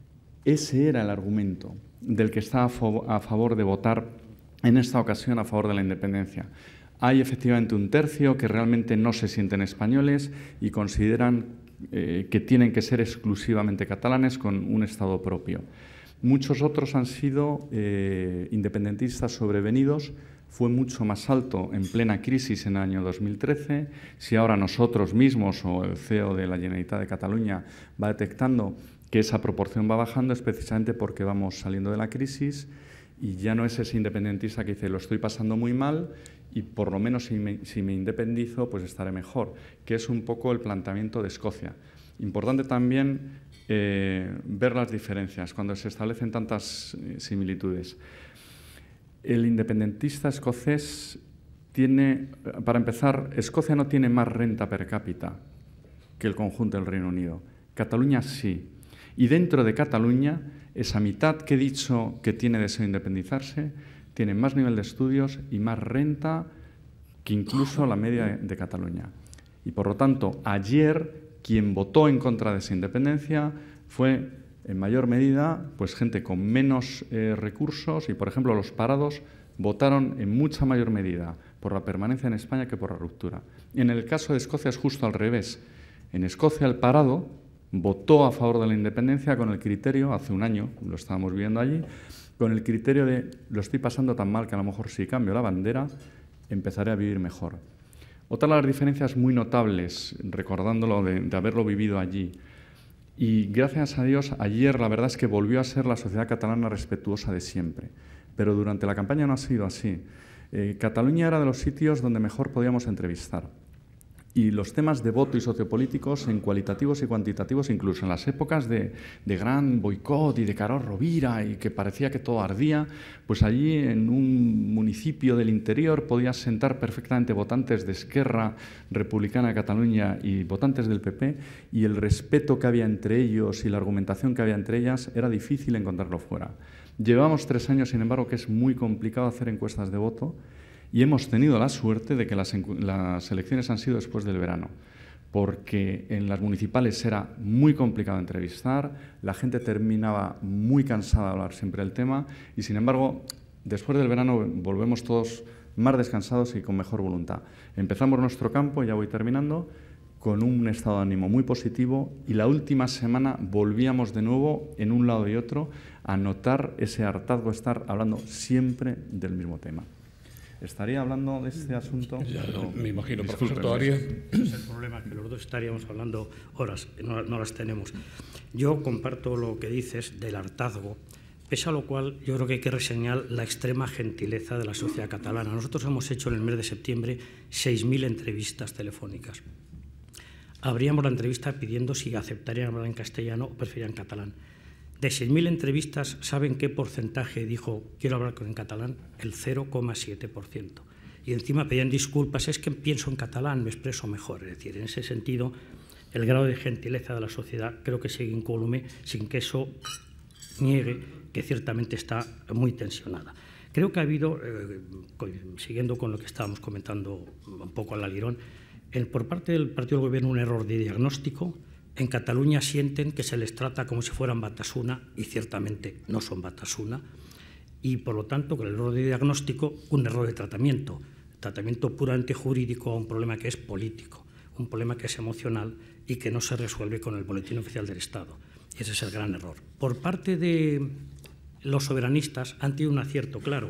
ese era el argumento del que estaba a favor de votar en esta ocasión a favor de la independencia. Hay efectivamente un tercio que realmente no se sienten españoles y consideran eh, que tienen que ser exclusivamente catalanes con un Estado propio. Muchos otros han sido eh, independentistas sobrevenidos. Fue mucho más alto en plena crisis en el año dos mil trece. Si ahora nosotros mismos o el C E O de la Generalitat de Cataluña va detectando que esa proporción va bajando, es precisamente porque vamos saliendo de la crisis y ya no es ese independentista que dice lo estoy pasando muy mal y por lo menos si me, si me independizo pues estaré mejor, que es un poco el planteamiento de Escocia. Importante también eh, ver las diferencias cuando se establecen tantas eh, similitudes. El independentista escocés tiene, para empezar, Escocia no tiene más renta per cápita que el conjunto del Reino Unido. Cataluña sí. Y dentro de Cataluña, esa mitad que he dicho que tiene deseo de independizarse, tiene más nivel de estudios y más renta que incluso la media de, de Cataluña. Y por lo tanto, ayer quien votó en contra de esa independencia fue, en mayor medida, pues gente con menos eh, recursos y, por ejemplo, los parados votaron en mucha mayor medida por la permanencia en España que por la ruptura. En el caso de Escocia es justo al revés. En Escocia el parado votó a favor de la independencia con el criterio, hace un año, lo estábamos viendo allí, con el criterio de lo estoy pasando tan mal que a lo mejor si cambio la bandera empezaré a vivir mejor. Otra de las diferencias muy notables, recordándolo de, de haberlo vivido allí, y gracias a Dios ayer la verdad es que volvió a ser la sociedad catalana respetuosa de siempre, pero durante la campaña no ha sido así. Eh, Cataluña era de los sitios donde mejor podíamos entrevistar. Y los temas de voto y sociopolíticos en cualitativos y cuantitativos, incluso en las épocas de, de gran boicot y de Carod Rovira y que parecía que todo ardía, pues allí en un municipio del interior podías sentar perfectamente votantes de Esquerra Republicana de Cataluña y votantes del P P, y el respeto que había entre ellos y la argumentación que había entre ellas era difícil encontrarlo fuera. Llevamos tres años, sin embargo, que es muy complicado hacer encuestas de voto. Y hemos tenido la suerte de que las, las elecciones han sido después del verano, porque en las municipales era muy complicado entrevistar, la gente terminaba muy cansada de hablar siempre del tema y, sin embargo, después del verano volvemos todos más descansados y con mejor voluntad. Empezamos nuestro campo, ya voy terminando, con un estado de ánimo muy positivo y la última semana volvíamos de nuevo en un lado y otro a notar ese hartazgo de estar hablando siempre del mismo tema. Estaría hablando de este asunto. Ya, pero, me imagino, profesor Toaria. Ese es el problema, que los dos estaríamos hablando horas, no, no las tenemos. Yo comparto lo que dices del hartazgo, pese a lo cual yo creo que hay que reseñar la extrema gentileza de la sociedad catalana. Nosotros hemos hecho en el mes de septiembre seis mil entrevistas telefónicas. Abríamos la entrevista pidiendo si aceptarían hablar en castellano o preferían catalán. De seis mil entrevistas, ¿saben qué porcentaje dijo quiero hablar en catalán? El cero coma siete por ciento. Y encima pedían disculpas, es que pienso en catalán, me expreso mejor. Es decir, en ese sentido, el grado de gentileza de la sociedad creo que sigue incólume, sin que eso niegue que ciertamente está muy tensionada. Creo que ha habido, eh, siguiendo con lo que estábamos comentando un poco al alirón, el, por parte del partido del Gobierno un error de diagnóstico. En Cataluña sienten que se les trata como si fueran Batasuna y ciertamente no son Batasuna, y por lo tanto con el error de diagnóstico un error de tratamiento, tratamiento puramente jurídico a un problema que es político, un problema que es emocional y que no se resuelve con el boletín oficial del Estado. Y ese es el gran error. Por parte de los soberanistas han tenido un acierto claro,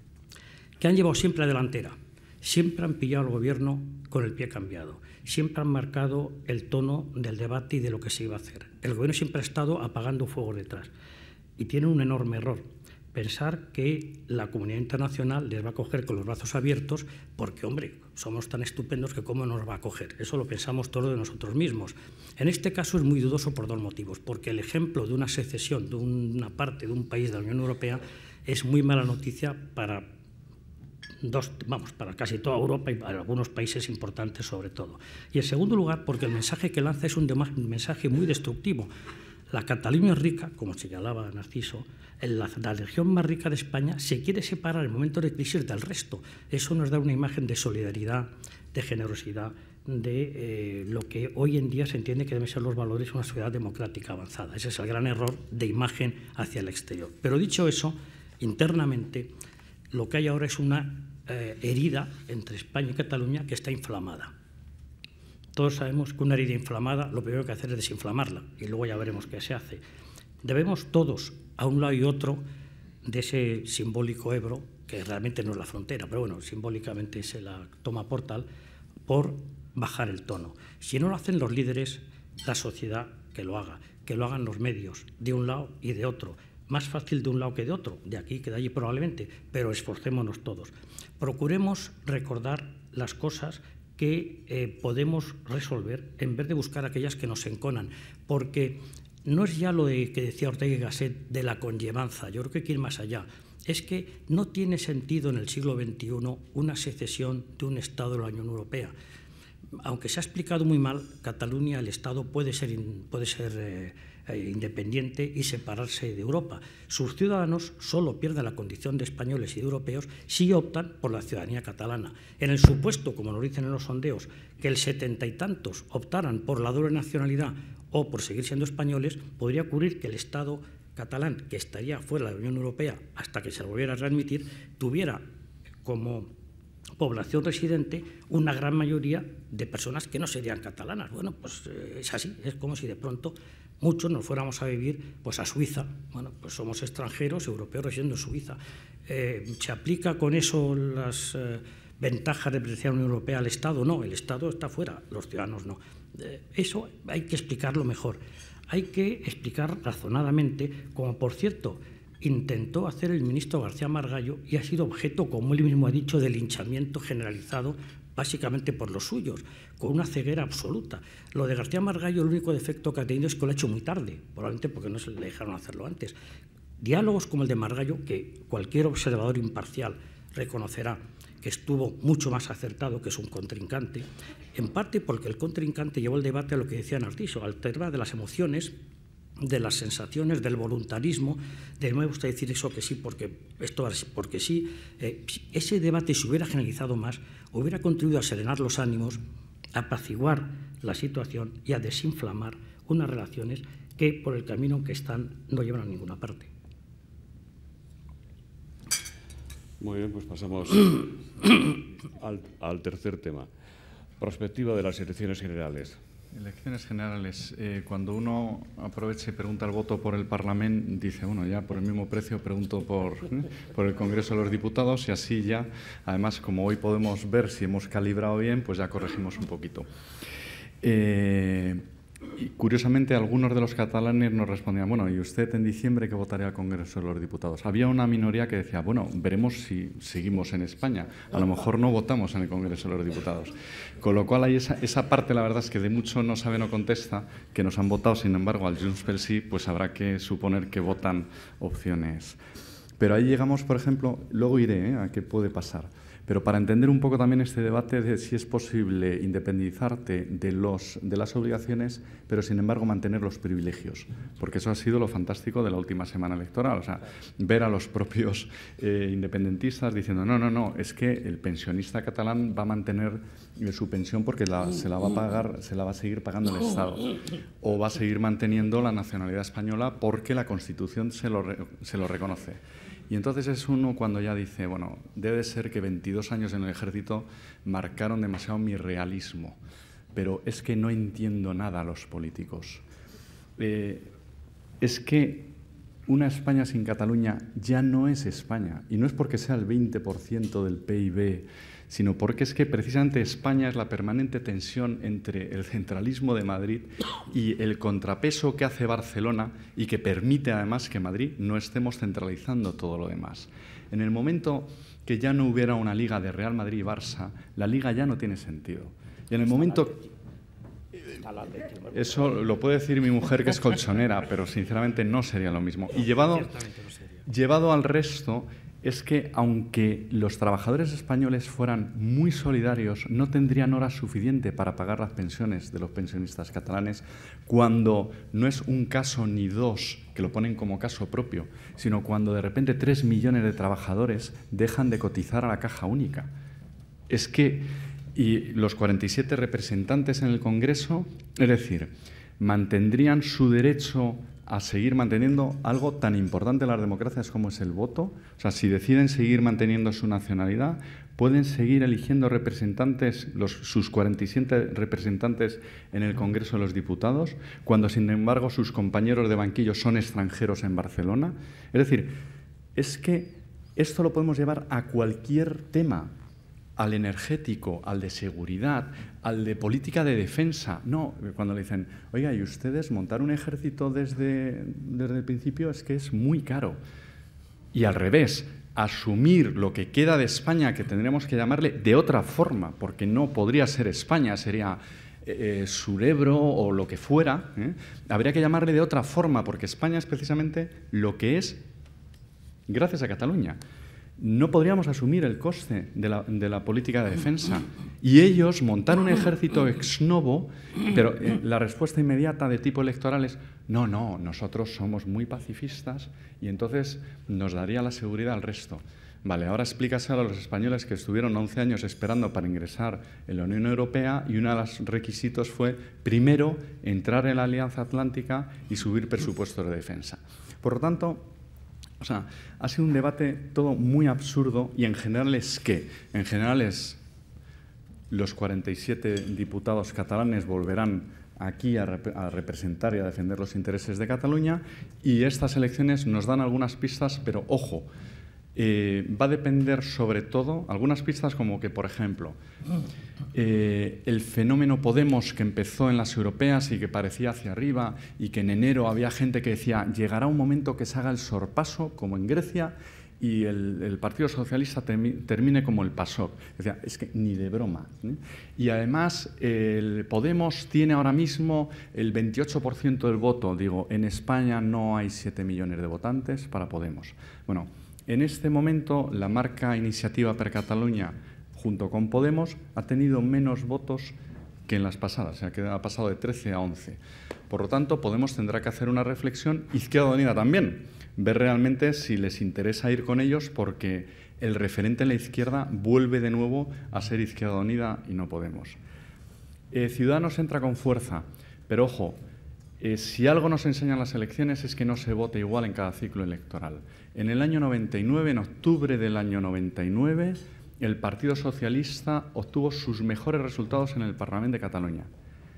que han llevado siempre a delantera, siempre han pillado al Gobierno con el pie cambiado. Siempre han marcado el tono del debate y de lo que se iba a hacer. El Gobierno siempre ha estado apagando fuego detrás. Y tienen un enorme error, pensar que la comunidad internacional les va a coger con los brazos abiertos porque, hombre, somos tan estupendos que cómo nos va a coger. Eso lo pensamos todos de nosotros mismos. En este caso es muy dudoso por dos motivos. Porque el ejemplo de una secesión de una parte de un país de la Unión Europea es muy mala noticia para Dos, vamos, para casi toda Europa y para algunos países importantes sobre todo. Y en segundo lugar, porque el mensaje que lanza es un, un mensaje muy destructivo. La Cataluña es rica, como señalaba Narciso, la, la región más rica de España se quiere separar en momentos de crisis del resto. Eso nos da una imagen de solidaridad, de generosidad, de eh, lo que hoy en día se entiende que deben ser los valores de una sociedad democrática avanzada. Ese es el gran error de imagen hacia el exterior. Pero dicho eso, internamente lo que hay ahora es una eh, herida entre España y Cataluña que está inflamada. Todos sabemos que una herida inflamada lo primero que hacer es desinflamarla y luego ya veremos qué se hace. Debemos todos, a un lado y otro, de ese simbólico Ebro, que realmente no es la frontera, pero bueno, simbólicamente se la toma por tal, por bajar el tono. Si no lo hacen los líderes, la sociedad que lo haga, que lo hagan los medios, de un lado y de otro. Más fácil de un lado que de otro, de aquí que de allí probablemente, pero esforcémonos todos. Procuremos recordar las cosas que eh, podemos resolver en vez de buscar aquellas que nos enconan, porque no es ya lo de, que decía Ortega y Gasset de la conllevanza, yo creo que hay que ir más allá. es que no tiene sentido en el siglo veintiuno una secesión de un Estado de la Unión Europea. Aunque se ha explicado muy mal, Cataluña, el Estado, puede ser, puede ser eh, eh, independiente y separarse de Europa. Sus ciudadanos solo pierden la condición de españoles y de europeos si optan por la ciudadanía catalana. En el supuesto, como nos dicen en los sondeos, que el setenta y tantos optaran por la doble nacionalidad o por seguir siendo españoles, podría ocurrir que el Estado catalán, que estaría fuera de la Unión Europea hasta que se lo volviera a readmitir, tuviera como población residente una gran mayoría de personas que no serían catalanas. Bueno, pues eh, es así, es como si de pronto muchos nos fuéramos a vivir pues a Suiza. Bueno, pues somos extranjeros, europeos residiendo en Suiza. Eh, ¿Se aplica con eso las eh, ventajas de pertenecer a la Unión Europea al Estado? No, el Estado está fuera, los ciudadanos no. Eh, eso hay que explicarlo mejor. Hay que explicar razonadamente, como por cierto intentó hacer el ministro García Margallo y ha sido objeto, como él mismo ha dicho, de linchamiento generalizado básicamente por los suyos, con una ceguera absoluta. Lo de García Margallo, el único defecto que ha tenido es que lo ha hecho muy tarde, probablemente porque no se le dejaron hacerlo antes. Diálogos como el de Margallo, que cualquier observador imparcial reconocerá que estuvo mucho más acertado que su contrincante, en parte porque el contrincante llevó el debate a lo que decía Narciso, al tema de las emociones, de las sensaciones, del voluntarismo, de no me gusta decir eso que sí, porque esto porque sí. Eh, ese debate, si hubiera generalizado más, hubiera contribuido a serenar los ánimos, a apaciguar la situación y a desinflamar unas relaciones que, por el camino que están, no llevan a ninguna parte. Muy bien, pues pasamos al, al tercer tema. Perspectiva de las elecciones generales. Elecciones generales. Eh, cuando uno aprovecha y pregunta el voto por el Parlamento, dice, bueno, ya por el mismo precio pregunto por, ¿eh? por el Congreso de los Diputados y así ya, además, como hoy podemos ver si hemos calibrado bien, pues ya corregimos un poquito. Eh, y curiosamente, algunos de los catalanes nos respondían, bueno, ¿y usted en diciembre qué votaría al Congreso de los Diputados? Había una minoría que decía, bueno, veremos si seguimos en España, a lo mejor no votamos en el Congreso de los Diputados. Con lo cual, hay esa, esa parte, la verdad es que de mucho no sabe, no contesta, que nos han votado, sin embargo, al Junts pel Sí, pues habrá que suponer que votan opciones. Pero ahí llegamos, por ejemplo, luego iré ¿eh? a qué puede pasar. Pero para entender un poco también este debate de si es posible independizarte de, los, de las obligaciones, pero sin embargo mantener los privilegios, porque eso ha sido lo fantástico de la última semana electoral. O sea, ver a los propios eh, independentistas diciendo no, no, no, es que el pensionista catalán va a mantener eh, su pensión porque la, se la va a pagar, se la va a seguir pagando el Estado, o va a seguir manteniendo la nacionalidad española porque la Constitución se lo, re, se lo reconoce. Y entonces es uno cuando ya dice, bueno, debe ser que veintidós años en el ejército marcaron demasiado mi realismo, pero es que no entiendo nada a los políticos. Eh, es que una España sin Cataluña ya no es España, y no es porque sea el veinte por ciento del P I B, sino porque es que precisamente España es la permanente tensión entre el centralismo de Madrid y el contrapeso que hace Barcelona y que permite además que Madrid no estemos centralizando todo lo demás. En el momento que ya no hubiera una liga de Real Madrid y Barça, la liga ya no tiene sentido. Y en el momento... Eso lo puede decir mi mujer, que es colchonera, pero sinceramente no sería lo mismo. Y llevado, llevado al resto... es que, aunque los trabajadores españoles fueran muy solidarios, no tendrían horas suficiente para pagar las pensiones de los pensionistas catalanes, cuando no es un caso ni dos, que lo ponen como caso propio, sino cuando de repente tres millones de trabajadores dejan de cotizar a la caja única. Es que, y los cuarenta y siete representantes en el Congreso, es decir, mantendrían su derecho a seguir manteniendo algo tan importante en las democracias como es el voto. O sea, si deciden seguir manteniendo su nacionalidad, pueden seguir eligiendo representantes, los, sus cuarenta y siete representantes en el Congreso de los Diputados, cuando, sin embargo, sus compañeros de banquillo son extranjeros en Barcelona. Es decir, es que esto lo podemos llevar a cualquier tema, al energético, al de seguridad, al de política de defensa. No, cuando le dicen, oiga, ¿y ustedes montar un ejército desde, desde el principio? Es que es muy caro. Y al revés, asumir lo que queda de España, que tendríamos que llamarle de otra forma, porque no podría ser España, sería eh, Surebro o lo que fuera, ¿eh? Habría que llamarle de otra forma, porque España es precisamente lo que es gracias a Cataluña. No podríamos asumir el coste de la, de la política de defensa. Y ellos montar un ejército ex novo, pero eh, la respuesta inmediata de tipo electoral es no, no, nosotros somos muy pacifistas y entonces nos daría la seguridad al resto. Vale, ahora explícaselo a los españoles que estuvieron once años esperando para ingresar en la Unión Europea y uno de los requisitos fue, primero, entrar en la Alianza Atlántica y subir presupuestos de defensa. Por lo tanto, o sea, ha sido un debate todo muy absurdo y en general es ¿qué? En general es los cuarenta y siete diputados catalanes volverán aquí a, rep a representar y a defender los intereses de Cataluña y estas elecciones nos dan algunas pistas, pero ojo, Eh, va a depender sobre todo, algunas pistas como que, por ejemplo, eh, el fenómeno Podemos que empezó en las europeas y que parecía hacia arriba y que en enero había gente que decía llegará un momento que se haga el sorpaso, como en Grecia, y el, el Partido Socialista termine como el PASOK. Decía, es que ni de broma. ¿eh? Y además, el Podemos tiene ahora mismo el veintiocho por ciento del voto. Digo, en España no hay siete millones de votantes para Podemos. Bueno, en este momento, la marca Iniciativa per Catalunya, junto con Podemos, ha tenido menos votos que en las pasadas, o sea, que ha pasado de trece a once. Por lo tanto, Podemos tendrá que hacer una reflexión, Izquierda Unida también, ver realmente si les interesa ir con ellos, porque el referente en la izquierda vuelve de nuevo a ser Izquierda Unida y no Podemos. Eh, Ciudadanos entra con fuerza, pero ojo, Eh, si algo nos enseñan las elecciones es que no se vota igual en cada ciclo electoral. En el año noventa y nueve, en octubre del año noventa y nueve, el Partido Socialista obtuvo sus mejores resultados en el Parlamento de Cataluña.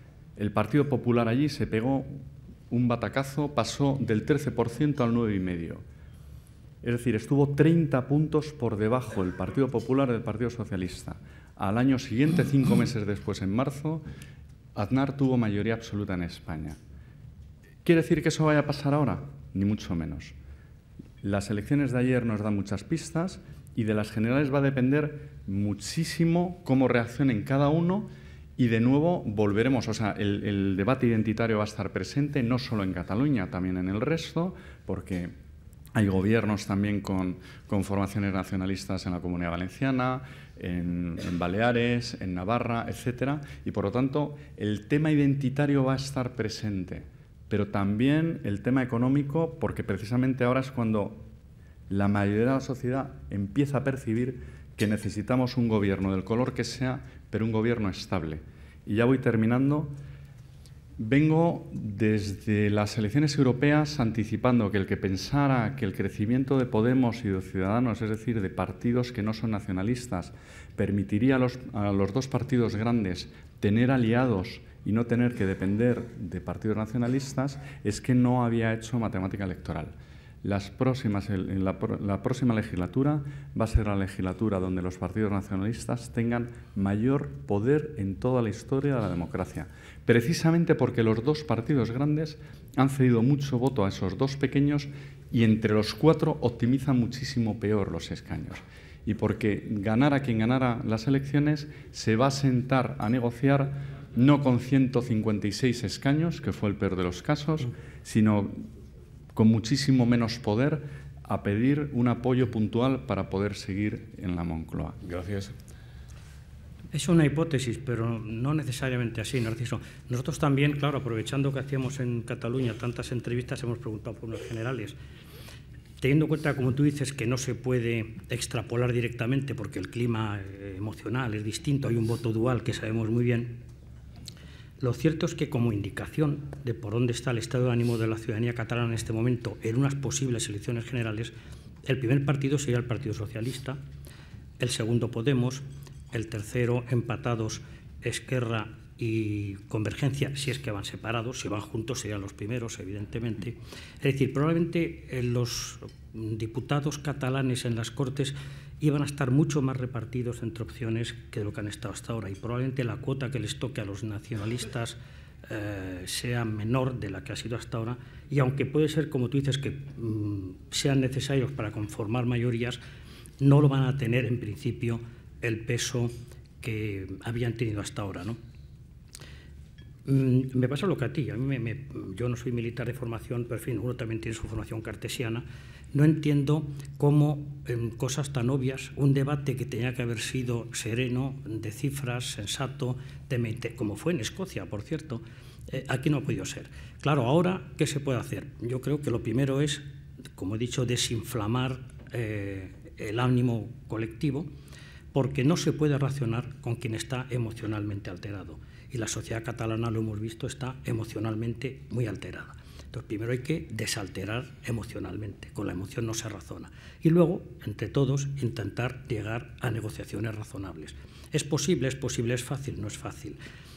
El Partido Popular allí se pegó un batacazo, pasó del trece por ciento al nueve coma cinco por ciento. Es decir, estuvo treinta puntos por debajo el Partido Popular del Partido Socialista. Al año siguiente, cinco meses después, en marzo, Aznar tuvo mayoría absoluta en España. ¿Quiere decir que eso vaya a pasar ahora? Ni mucho menos. Las elecciones de ayer nos dan muchas pistas y de las generales va a depender muchísimo cómo reaccionen cada uno y de nuevo volveremos, o sea, el, el debate identitario va a estar presente no solo en Cataluña, también en el resto, porque hay gobiernos también con, con formaciones nacionalistas en la Comunidad Valenciana, en, en Baleares, en Navarra, etcétera, y por lo tanto el tema identitario va a estar presente. Pero también el tema económico, porque precisamente ahora es cuando la mayoría de la sociedad empieza a percibir que necesitamos un gobierno del color que sea, pero un gobierno estable. Y ya voy terminando. Vengo desde las elecciones europeas anticipando que el que pensara que el crecimiento de Podemos y de Ciudadanos, es decir, de partidos que no son nacionalistas, permitiría a los, a los dos partidos grandes tener aliados y no tener que depender de partidos nacionalistas, es que no había hecho matemática electoral. Las próximas, en la, la próxima legislatura va a ser la legislatura donde los partidos nacionalistas tengan mayor poder en toda la historia de la democracia, precisamente porque los dos partidos grandes han cedido mucho voto a esos dos pequeños y entre los cuatro optimizan muchísimo peor los escaños. Y porque ganara quien ganara las elecciones se va a sentar a negociar no con ciento cincuenta y seis escaños, que fue el peor de los casos, sino con muchísimo menos poder, a pedir un apoyo puntual para poder seguir en la Moncloa. Gracias. Es una hipótesis, pero no necesariamente así, Narciso. Nosotros también, claro, aprovechando que hacíamos en Cataluña tantas entrevistas, hemos preguntado por unos generales. Teniendo en cuenta, como tú dices, que no se puede extrapolar directamente porque el clima emocional es distinto, hay un voto dual que sabemos muy bien. Lo cierto es que, como indicación de por dónde está el estado de ánimo de la ciudadanía catalana en este momento en unas posibles elecciones generales, el primer partido sería el Partido Socialista, el segundo Podemos, el tercero empatados Esquerra y Convergencia, si es que van separados, si van juntos serían los primeros, evidentemente. Es decir, probablemente los diputados catalanes en las Cortes iban a estar mucho más repartidos entre opciones que de lo que han estado hasta ahora y probablemente la cuota que les toque a los nacionalistas eh, sea menor de la que ha sido hasta ahora y aunque puede ser, como tú dices, que mm, sean necesarios para conformar mayorías, no lo van a tener en principio el peso que habían tenido hasta ahora, ¿no? Me pasa lo que a ti. A mí me, me, yo no soy militar de formación, pero en fin, uno también tiene su formación cartesiana. No entiendo cómo en cosas tan obvias, un debate que tenía que haber sido sereno, de cifras, sensato, de mente, como fue en Escocia, por cierto, eh, aquí no ha podido ser. Claro, ahora, ¿qué se puede hacer? Yo creo que lo primero es, como he dicho, desinflamar eh, el ánimo colectivo, porque no se puede racionar con quien está emocionalmente alterado. Y la sociedad catalana, lo hemos visto, está emocionalmente muy alterada. Entonces, primero hay que desalterar emocionalmente, con la emoción no se razona. Y luego, entre todos, intentar llegar a negociaciones razonables. ¿Es posible? ¿Es posible? ¿Es fácil? No es fácil.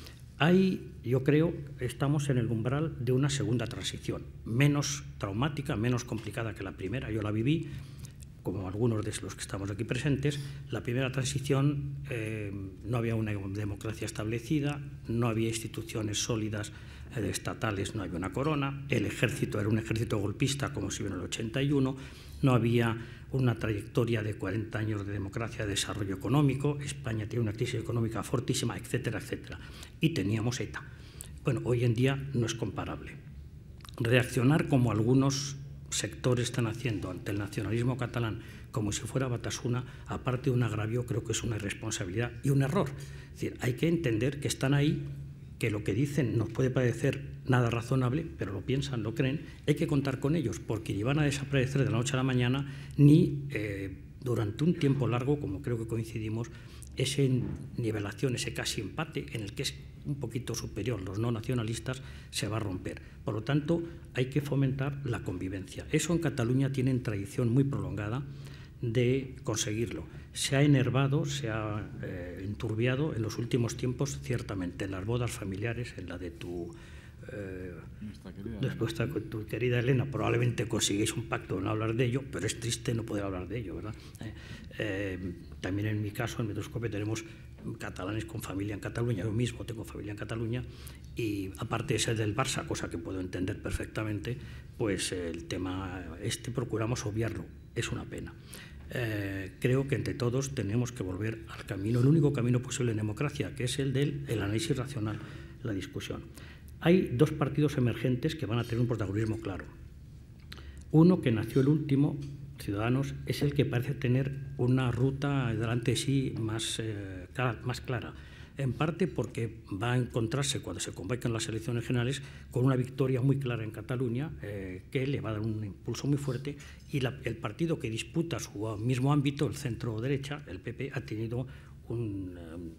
Hay, yo creo, estamos en el umbral de una segunda transición, menos traumática, menos complicada que la primera. Yo la viví, como algunos de los que estamos aquí presentes. La primera transición eh, no había una democracia establecida, no había instituciones sólidas eh, estatales, no había una corona, el ejército era un ejército golpista como se vio en el ochenta y uno, no había una trayectoria de cuarenta años de democracia, de desarrollo económico, España tiene una crisis económica fortísima, etcétera, etcétera. Y teníamos ETA. Bueno, hoy en día no es comparable. Reaccionar como algunos sectores están haciendo ante el nacionalismo catalán como si fuera Batasuna, aparte de un agravio, creo que es una irresponsabilidad y un error. Es decir, hay que entender que están ahí, que lo que dicen nos puede parecer nada razonable, pero lo piensan, lo creen, hay que contar con ellos, porque ni van a desaparecer de la noche a la mañana, ni eh, durante un tiempo largo, como creo que coincidimos, esa nivelación, ese casi empate en el que es un poquito superior los no nacionalistas, se va a romper. Por lo tanto, hay que fomentar la convivencia. Eso en Cataluña tiene tradición muy prolongada de conseguirlo. Se ha enervado, se ha eh, enturbiado en los últimos tiempos, ciertamente, en las bodas familiares, en la de tu... Eh, después de tu querida Elena, probablemente conseguís un pacto de no hablar de ello, pero es triste no poder hablar de ello, ¿verdad? Eh, eh, también en mi caso, en Metroscopio, tenemos catalanes con familia en Cataluña, yo mismo tengo familia en Cataluña, y aparte de ser del Barça, cosa que puedo entender perfectamente, pues el tema este procuramos obviarlo, es una pena. Eh, creo que entre todos tenemos que volver al camino, el único camino posible en democracia, que es el del el análisis racional, la discusión. Hay dos partidos emergentes que van a tener un protagonismo claro. Uno, que nació el último, Ciudadanos, es el que parece tener una ruta delante de sí más, eh, más clara, en parte porque va a encontrarse, cuando se convoquen las elecciones generales, con una victoria muy clara en Cataluña, eh, que le va a dar un impulso muy fuerte, y la, el partido que disputa su mismo ámbito, el centro-derecha, el P P, ha tenido un,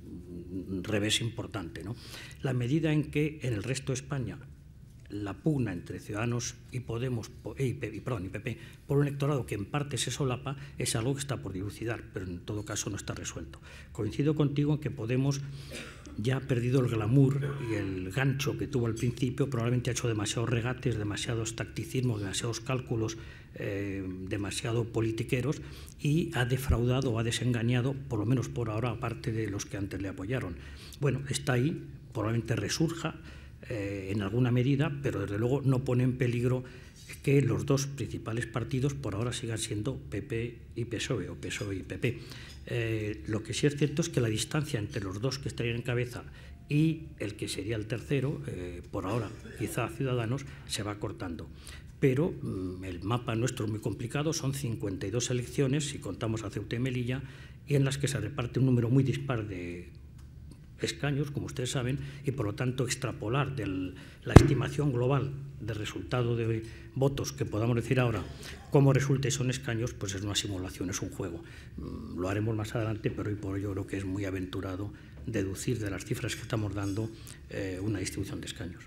un revés importante, ¿no? La medida en que en el resto de España la pugna entre Ciudadanos y Podemos y, perdón, y P P por un electorado que en parte se solapa es algo que está por dilucidar, pero en todo caso no está resuelto. Coincido contigo en que Podemos ya ha perdido el glamour y el gancho que tuvo al principio, probablemente ha hecho demasiados regates, demasiados tacticismos, demasiados cálculos, eh, demasiado politiqueros, y ha defraudado o ha desengañado, por lo menos por ahora, a parte de los que antes le apoyaron. Bueno, está ahí, probablemente resurja Eh, en alguna medida, pero desde luego no pone en peligro que los dos principales partidos por ahora sigan siendo P P y P S O E, o P S O E y P P. Eh, lo que sí es cierto es que la distancia entre los dos que estarían en cabeza y el que sería el tercero, eh, por ahora quizá Ciudadanos, se va cortando. Pero mmm, el mapa nuestro es muy complicado, son cincuenta y dos elecciones, si contamos a Ceuta y Melilla, y en las que se reparte un número muy dispar de escaños, como ustedes saben, y por lo tanto extrapolar de la estimación global del resultado de votos que podamos decir ahora cómo resulta y son escaños, pues es una simulación, es un juego. Lo haremos más adelante, pero hoy por hoy yo creo que es muy aventurado deducir de las cifras que estamos dando eh, una distribución de escaños.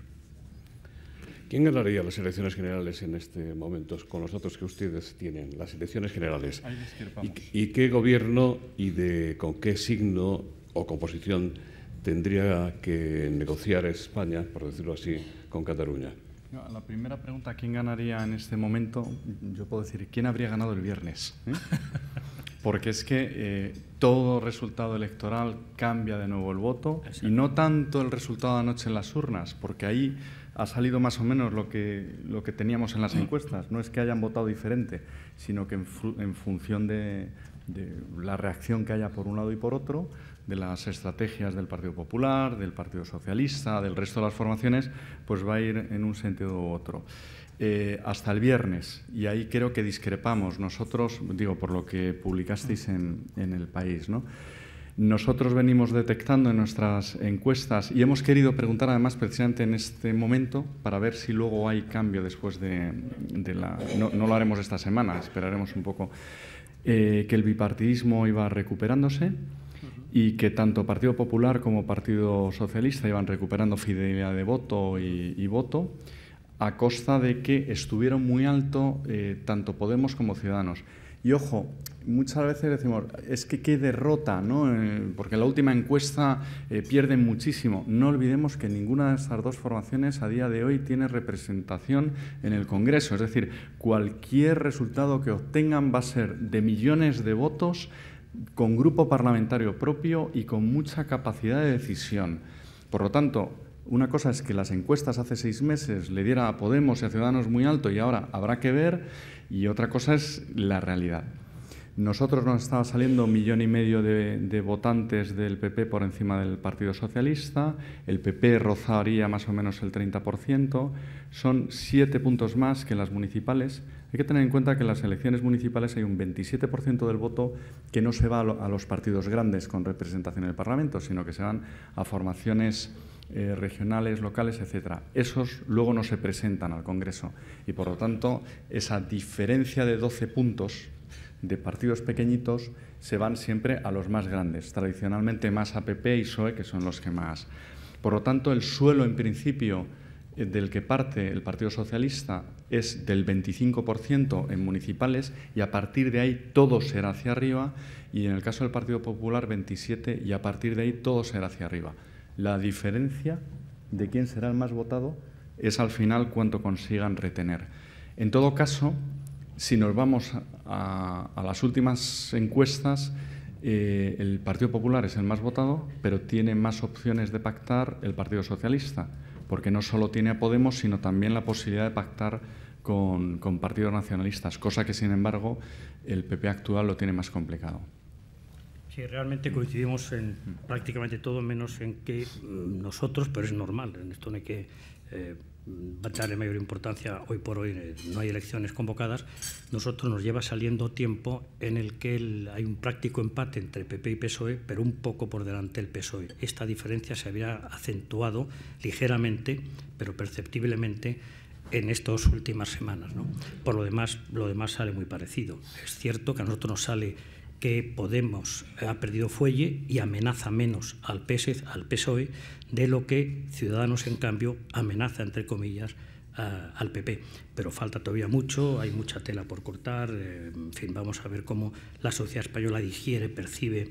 ¿Quién ganaría las elecciones generales en este momento con los datos que ustedes tienen, las elecciones generales? ¿Y, y qué gobierno y de con qué signo o composición tendría que negociar España, por decirlo así, con Cataluña? La primera pregunta, ¿quién ganaría en este momento? Yo puedo decir, ¿quién habría ganado el viernes? ¿Eh? Porque es que eh, todo resultado electoral cambia de nuevo el voto. Exacto. Y no tanto el resultado de anoche en las urnas, porque ahí ha salido más o menos lo que, lo que teníamos en las encuestas. No es que hayan votado diferente, sino que en, fu en función de, de la reacción que haya por un lado y por otro, de las estrategias del Partido Popular, del Partido Socialista, del resto de las formaciones, pues va a ir en un sentido u otro. Eh, hasta el viernes, y ahí creo que discrepamos nosotros, digo, por lo que publicasteis en, en El País, ¿no? Nosotros venimos detectando en nuestras encuestas y hemos querido preguntar además precisamente en este momento para ver si luego hay cambio después de, de la… No, no lo haremos esta semana, esperaremos un poco, eh, que el bipartidismo iba recuperándose y que tanto Partido Popular como Partido Socialista iban recuperando fidelidad de voto y, y voto, a costa de que estuvieron muy alto eh, tanto Podemos como Ciudadanos. Y ojo, muchas veces decimos, es que qué derrota, ¿no? Eh, porque la última encuesta eh, pierden muchísimo. No olvidemos que ninguna de estas dos formaciones a día de hoy tiene representación en el Congreso. Es decir, cualquier resultado que obtengan va a ser de millones de votos, con grupo parlamentario propio y con mucha capacidad de decisión. Por lo tanto, una cosa es que las encuestas hace seis meses le diera a Podemos y a Ciudadanos muy alto y ahora habrá que ver, y otra cosa es la realidad. Nosotros nos estaba saliendo un millón y medio de, de votantes del P P por encima del Partido Socialista, el P P rozaría más o menos el treinta por ciento, son siete puntos más que las municipales. Hay que tener en cuenta que en las elecciones municipales hay un veintisiete por ciento del voto que no se va a, lo, a los partidos grandes con representación en el Parlamento, sino que se van a formaciones eh, regionales, locales, etcétera. Esos luego no se presentan al Congreso y, por lo tanto, esa diferencia de doce puntos de partidos pequeñitos se van siempre a los más grandes, tradicionalmente más a P P y P S O E, que son los que más. Por lo tanto, el suelo, en principio, del que parte el Partido Socialista es del veinticinco por ciento en municipales y a partir de ahí todo será hacia arriba, y en el caso del Partido Popular veintisiete por ciento y a partir de ahí todo será hacia arriba. La diferencia de quién será el más votado es al final cuánto consigan retener. En todo caso, si nos vamos a, a las últimas encuestas, eh, el Partido Popular es el más votado, pero tiene más opciones de pactar el Partido Socialista, porque no solo tiene a Podemos, sino también la posibilidad de pactar con, con partidos nacionalistas, cosa que, sin embargo, el P P actual lo tiene más complicado. Sí, realmente coincidimos en prácticamente todo, menos en que nosotros, pero es normal, en esto no hay que eh, darle mayor importancia hoy por hoy, eh, no hay elecciones convocadas, nosotros nos lleva saliendo tiempo en el que el, hay un práctico empate entre P P y P S O E, pero un poco por delante el P S O E. Esta diferencia se había acentuado ligeramente, pero perceptiblemente, en estas últimas semanas, ¿no? Por lo demás, lo demás sale muy parecido. Es cierto que a nosotros nos sale que Podemos ha perdido fuelle y amenaza menos al P S, al P S O E de lo que Ciudadanos, en cambio, amenaza, entre comillas, a, al P P. Pero falta todavía mucho, hay mucha tela por cortar, eh, en fin, vamos a ver cómo la sociedad española digiere, percibe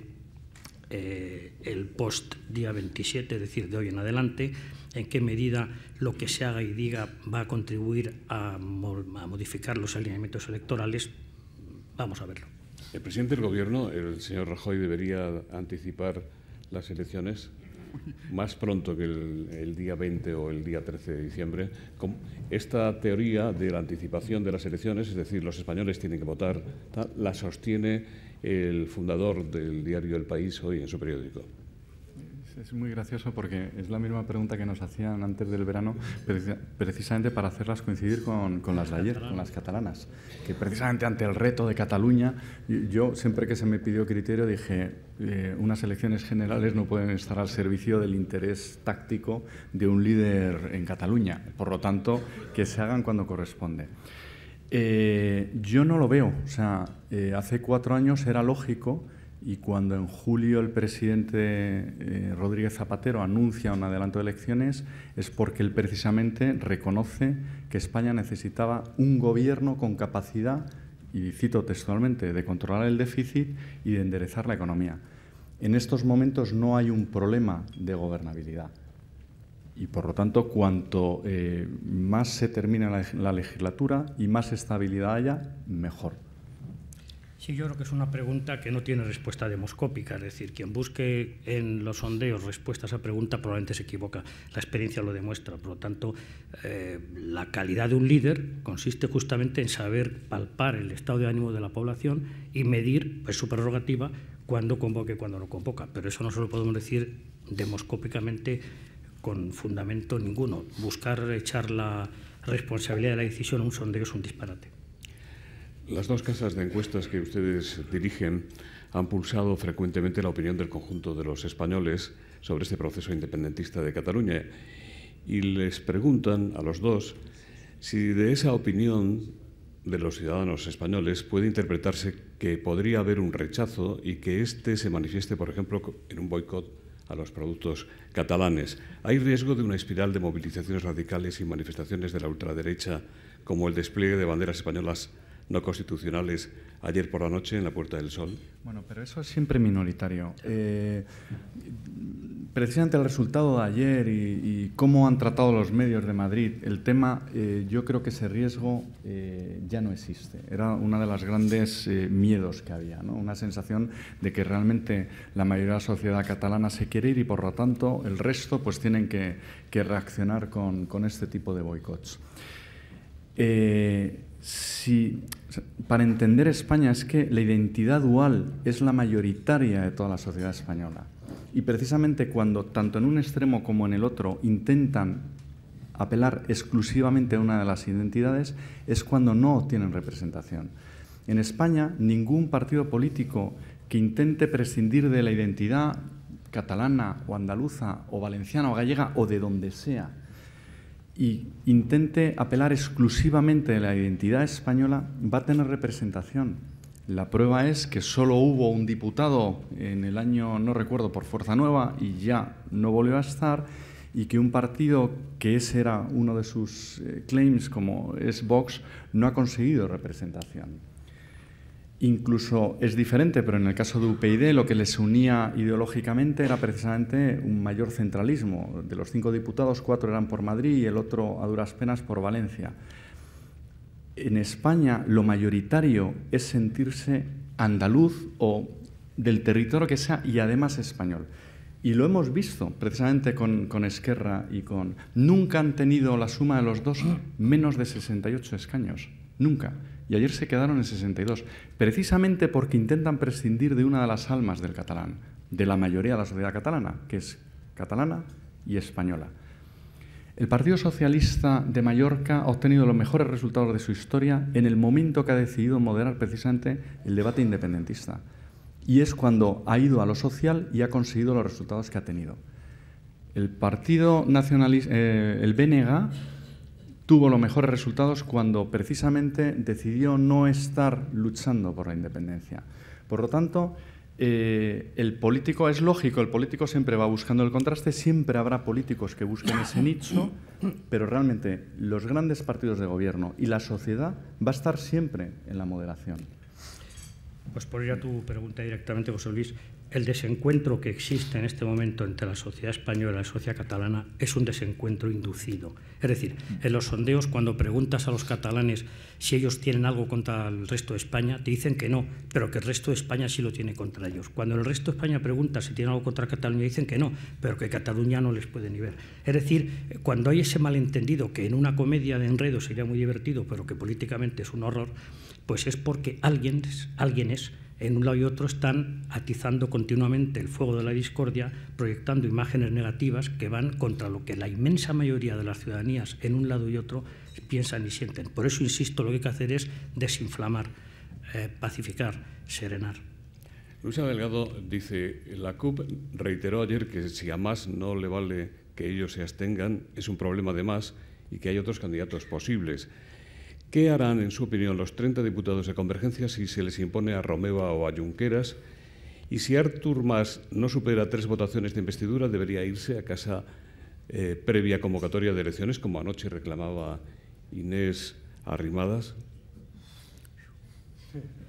eh, el post día veintisiete, es decir, de hoy en adelante, en qué medida lo que se haga y diga va a contribuir a, a modificar los alineamientos electorales. Vamos a verlo. El presidente del Gobierno, el señor Rajoy, debería anticipar las elecciones más pronto que el, el día veinte o el día trece de diciembre. Esta teoría de la anticipación de las elecciones, es decir, los españoles tienen que votar, la sostiene el fundador del diario El País hoy en su periódico. Es muy gracioso porque es la misma pregunta que nos hacían antes del verano, precisamente para hacerlas coincidir con, con las de ayer, con las catalanas. Que precisamente ante el reto de Cataluña, yo siempre que se me pidió criterio dije, eh, unas elecciones generales no pueden estar al servicio del interés táctico de un líder en Cataluña. Por lo tanto, que se hagan cuando corresponde. Eh, yo no lo veo. O sea, eh, hace cuatro años era lógico. Y cuando en julio el presidente eh, Rodríguez Zapatero anuncia un adelanto de elecciones es porque él precisamente reconoce que España necesitaba un gobierno con capacidad, y cito textualmente, de controlar el déficit y de enderezar la economía. En estos momentos no hay un problema de gobernabilidad y, por lo tanto, cuanto eh, más se termine la, la legislatura y más estabilidad haya, mejor. Sí, yo creo que es una pregunta que no tiene respuesta demoscópica, es decir, quien busque en los sondeos respuesta a esa pregunta probablemente se equivoca. La experiencia lo demuestra. Por lo tanto, eh, la calidad de un líder consiste justamente en saber palpar el estado de ánimo de la población y medir, pues, su prerrogativa, cuándo convoca y cuándo no convoca. Pero eso no se lo podemos decir demoscópicamente con fundamento ninguno. Buscar echar la responsabilidad de la decisión a un sondeo es un disparate. Las dos casas de encuestas que ustedes dirigen han pulsado frecuentemente la opinión del conjunto de los españoles sobre este proceso independentista de Cataluña y les preguntan a los dos si de esa opinión de los ciudadanos españoles puede interpretarse que podría haber un rechazo y que éste se manifieste, por ejemplo, en un boicot a los productos catalanes. ¿Hay riesgo de una espiral de movilizaciones radicales y manifestaciones de la ultraderecha como el despliegue de banderas españolas no constitucionales ayer por la noche en la Puerta del Sol? Bueno, pero eso es siempre minoritario. Eh, precisamente el resultado de ayer y, y cómo han tratado los medios de Madrid el tema, eh, yo creo que ese riesgo eh, ya no existe. Era uno de los grandes eh, miedos que había, ¿no? Una sensación de que realmente la mayoría de la sociedad catalana se quiere ir y, por lo tanto, el resto pues tienen que, que reaccionar con, con este tipo de boicots. Eh, Si, para entender España es que la identidad dual es la mayoritaria de toda la sociedad española y precisamente cuando tanto en un extremo como en el otro intentan apelar exclusivamente a una de las identidades es cuando no obtienen representación. En España ningún partido político que intente prescindir de la identidad catalana o andaluza o valenciana o gallega o de donde sea y intente apelar exclusivamente a la identidad española, va a tener representación. La prueba es que solo hubo un diputado en el año, no recuerdo, por Fuerza Nueva y ya no volvió a estar, y que un partido que ese era uno de sus eh, claims, como es Vox, no ha conseguido representación. Incluso es diferente, pero en el caso de U P YD lo que les unía ideológicamente era precisamente un mayor centralismo. De los cinco diputados, cuatro eran por Madrid y el otro a duras penas por Valencia. En España lo mayoritario es sentirse andaluz o del territorio que sea y además español. Y lo hemos visto precisamente con, con Esquerra y con... Nunca han tenido la suma de los dos menos de sesenta y ocho escaños. Nunca. Y ayer se quedaron en sesenta y dos, precisamente porque intentan prescindir de una de las almas del catalán, de la mayoría de la sociedad catalana, que es catalana y española. El Partido Socialista de Mallorca ha obtenido los mejores resultados de su historia en el momento que ha decidido moderar precisamente el debate independentista. Y es cuando ha ido a lo social y ha conseguido los resultados que ha tenido. El Partido Nacionalista, eh, el B N G, tuvo los mejores resultados cuando precisamente decidió no estar luchando por la independencia. Por lo tanto, eh, el político es lógico, el político siempre va buscando el contraste, siempre habrá políticos que busquen ese nicho, pero realmente los grandes partidos de gobierno y la sociedad va a estar siempre en la moderación. Pues por ir a tu pregunta directamente, José Luis, el desencuentro que existe en este momento entre la sociedad española y la sociedad catalana es un desencuentro inducido. Es decir, en los sondeos, cuando preguntas a los catalanes si ellos tienen algo contra el resto de España, te dicen que no, pero que el resto de España sí lo tiene contra ellos. Cuando el resto de España pregunta si tienen algo contra Cataluña, dicen que no, pero que Cataluña no les puede ni ver. Es decir, cuando hay ese malentendido, que en una comedia de enredo sería muy divertido, pero que políticamente es un horror, pues es porque alguien, alguienes en un lado y otro están atizando continuamente el fuego de la discordia, proyectando imágenes negativas que van contra lo que la inmensa mayoría de las ciudadanías en un lado y otro piensan y sienten. Por eso, insisto, lo que hay que hacer es desinflamar, eh, pacificar, serenar. Luisa Delgado dice, la C U P reiteró ayer que si a Mas no le vale que ellos se abstengan, es un problema de Mas y que hay otros candidatos posibles. ¿Qué harán, en su opinión, los treinta diputados de Convergencia si se les impone a Romeva o a Junqueras? Y si Artur Mas no supera tres votaciones de investidura, debería irse a casa eh, previa convocatoria de elecciones, como anoche reclamaba Inés Arrimadas.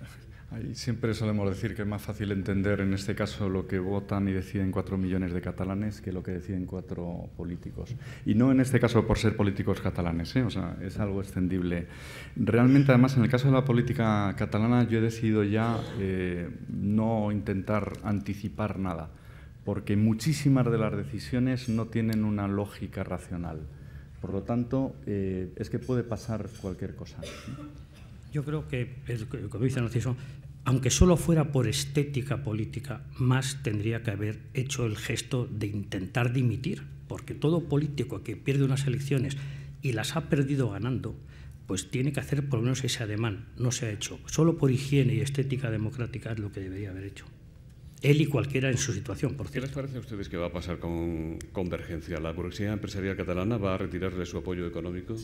Ahí siempre solemos decir que es más fácil entender en este caso lo que votan y deciden cuatro millones de catalanes que lo que deciden cuatro políticos. Y no en este caso por ser políticos catalanes, ¿eh? O sea, es algo extendible. Realmente, además, en el caso de la política catalana, yo he decidido ya eh, no intentar anticipar nada, porque muchísimas de las decisiones no tienen una lógica racional. Por lo tanto, eh, es que puede pasar cualquier cosa. Yo creo que, como dice Narciso, aunque solo fuera por estética política, más tendría que haber hecho el gesto de intentar dimitir, porque todo político que pierde unas elecciones y las ha perdido ganando, pues tiene que hacer por lo menos ese ademán. No se ha hecho. Solo por higiene y estética democrática es lo que debería haber hecho. Él y cualquiera en su situación, por cierto. ¿Qué les parece a ustedes que va a pasar con Convergencia? ¿La burguesía empresarial catalana va a retirarle su apoyo económico?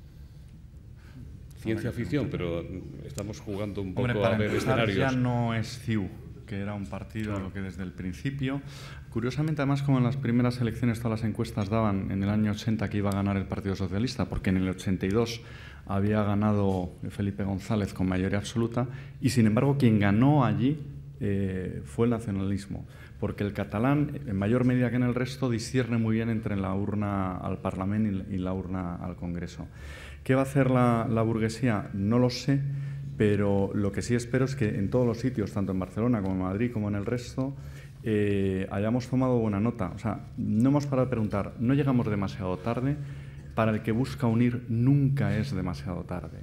Ciencia ficción, pero estamos jugando un poco Hombre, para a ver empezar, escenarios. ya no es C I U, que era un partido claro. que desde el principio... Curiosamente, además, como en las primeras elecciones todas las encuestas daban en el año ochenta que iba a ganar el Partido Socialista, porque en el ochenta y dos había ganado Felipe González con mayoría absoluta, y sin embargo quien ganó allí eh, fue el nacionalismo, porque el catalán, en mayor medida que en el resto, discierne muy bien entre la urna al Parlamento y la urna al Congreso. ¿Qué va a hacer la, la burguesía? No lo sé, pero lo que sí espero es que en todos los sitios, tanto en Barcelona como en Madrid como en el resto, eh, hayamos tomado buena nota. O sea, no hemos parado de preguntar, no llegamos demasiado tarde. Para el que busca unir, nunca es demasiado tarde.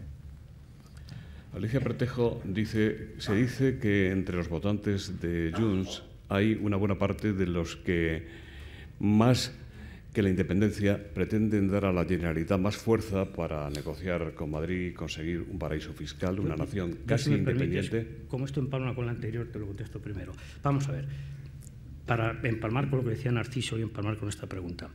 Alicia Pretejo dice, se dice que entre los votantes de Junts hay una buena parte de los que más que la independencia pretenden dar a la Generalitat más fuerza para negociar con Madrid y conseguir un paraíso fiscal, una nación casi independiente. Como esto empalma con la anterior, te lo contesto primero. Vamos a ver, para empalmar con lo que decía Narciso y empalmar con esta pregunta.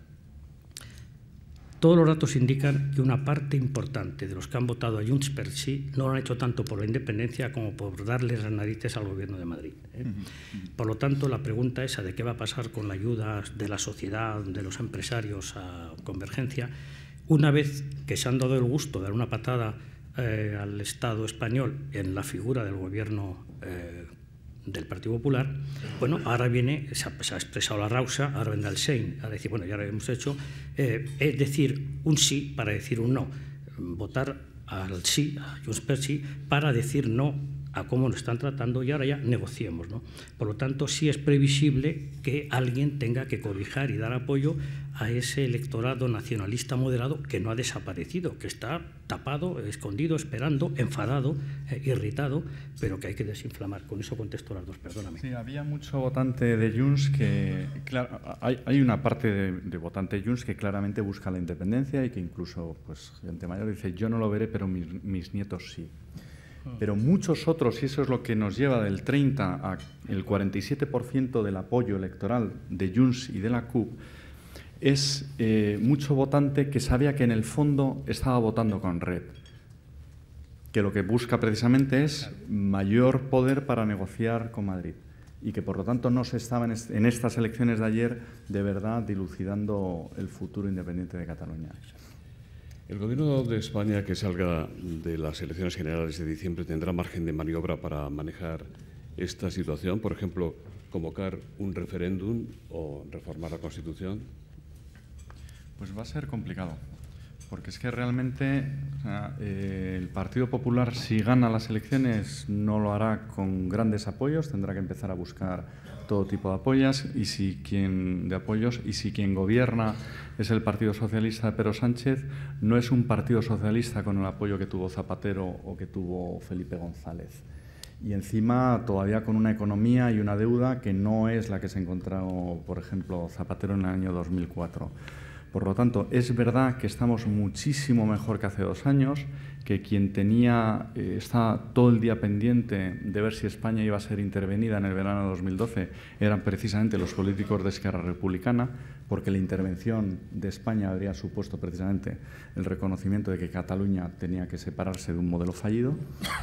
Todos los datos indican que una parte importante de los que han votado a Junts per sí no lo han hecho tanto por la independencia como por darles las narices al Gobierno de Madrid. ¿eh? Por lo tanto, la pregunta esa de qué va a pasar con la ayuda de la sociedad, de los empresarios a Convergencia, una vez que se han dado el gusto de dar una patada eh, al Estado español en la figura del Gobierno eh, del Partido Popular, bueno, ahora viene, se ha, se ha expresado la rausa, ahora vendrá el Sein, a decir, bueno, ya lo hemos hecho, eh, es decir un sí para decir un no, votar al sí, a Junts per sí, para decir no a cómo nos están tratando y ahora ya negociemos, ¿no? Por lo tanto, sí es previsible que alguien tenga que cobijar y dar apoyo a ese electorado nacionalista moderado que no ha desaparecido, que está tapado, escondido, esperando, enfadado, eh, irritado, pero que hay que desinflamar. Con eso contesto las dos, perdóname. Sí, había mucho votante de Junts que... Claro, hay, hay una parte de, de votante de Junts que claramente busca la independencia y que incluso, pues, gente mayor dice, yo no lo veré, pero mis, mis nietos sí. Pero muchos otros, y eso es lo que nos lleva del treinta al cuarenta y siete por ciento del apoyo electoral de Junts y de la C U P, es eh, mucho votante que sabía que en el fondo estaba votando con Red, que lo que busca precisamente es mayor poder para negociar con Madrid y que por lo tanto no se estaba en, est en estas elecciones de ayer de verdad dilucidando el futuro independiente de Cataluña. ¿El Gobierno de España que salga de las elecciones generales de diciembre tendrá margen de maniobra para manejar esta situación? Por ejemplo, convocar un referéndum o reformar la Constitución. Pues va a ser complicado, porque es que realmente o sea, eh, el Partido Popular, si gana las elecciones, no lo hará con grandes apoyos, tendrá que empezar a buscar todo tipo de apoyos y si quien de apoyos y si quien gobierna es el Partido Socialista de Pedro Sánchez, no es un Partido Socialista con el apoyo que tuvo Zapatero o que tuvo Felipe González. Y encima todavía con una economía y una deuda que no es la que se encontró, por ejemplo, Zapatero en el año dos mil cuatro. Por lo tanto, es verdad que estamos muchísimo mejor que hace dos años, que quien tenía, eh, está todo el día pendiente de ver si España iba a ser intervenida en el verano de dos mil doce, eran precisamente los políticos de Esquerra Republicana, porque la intervención de España habría supuesto precisamente el reconocimiento de que Cataluña tenía que separarse de un modelo fallido.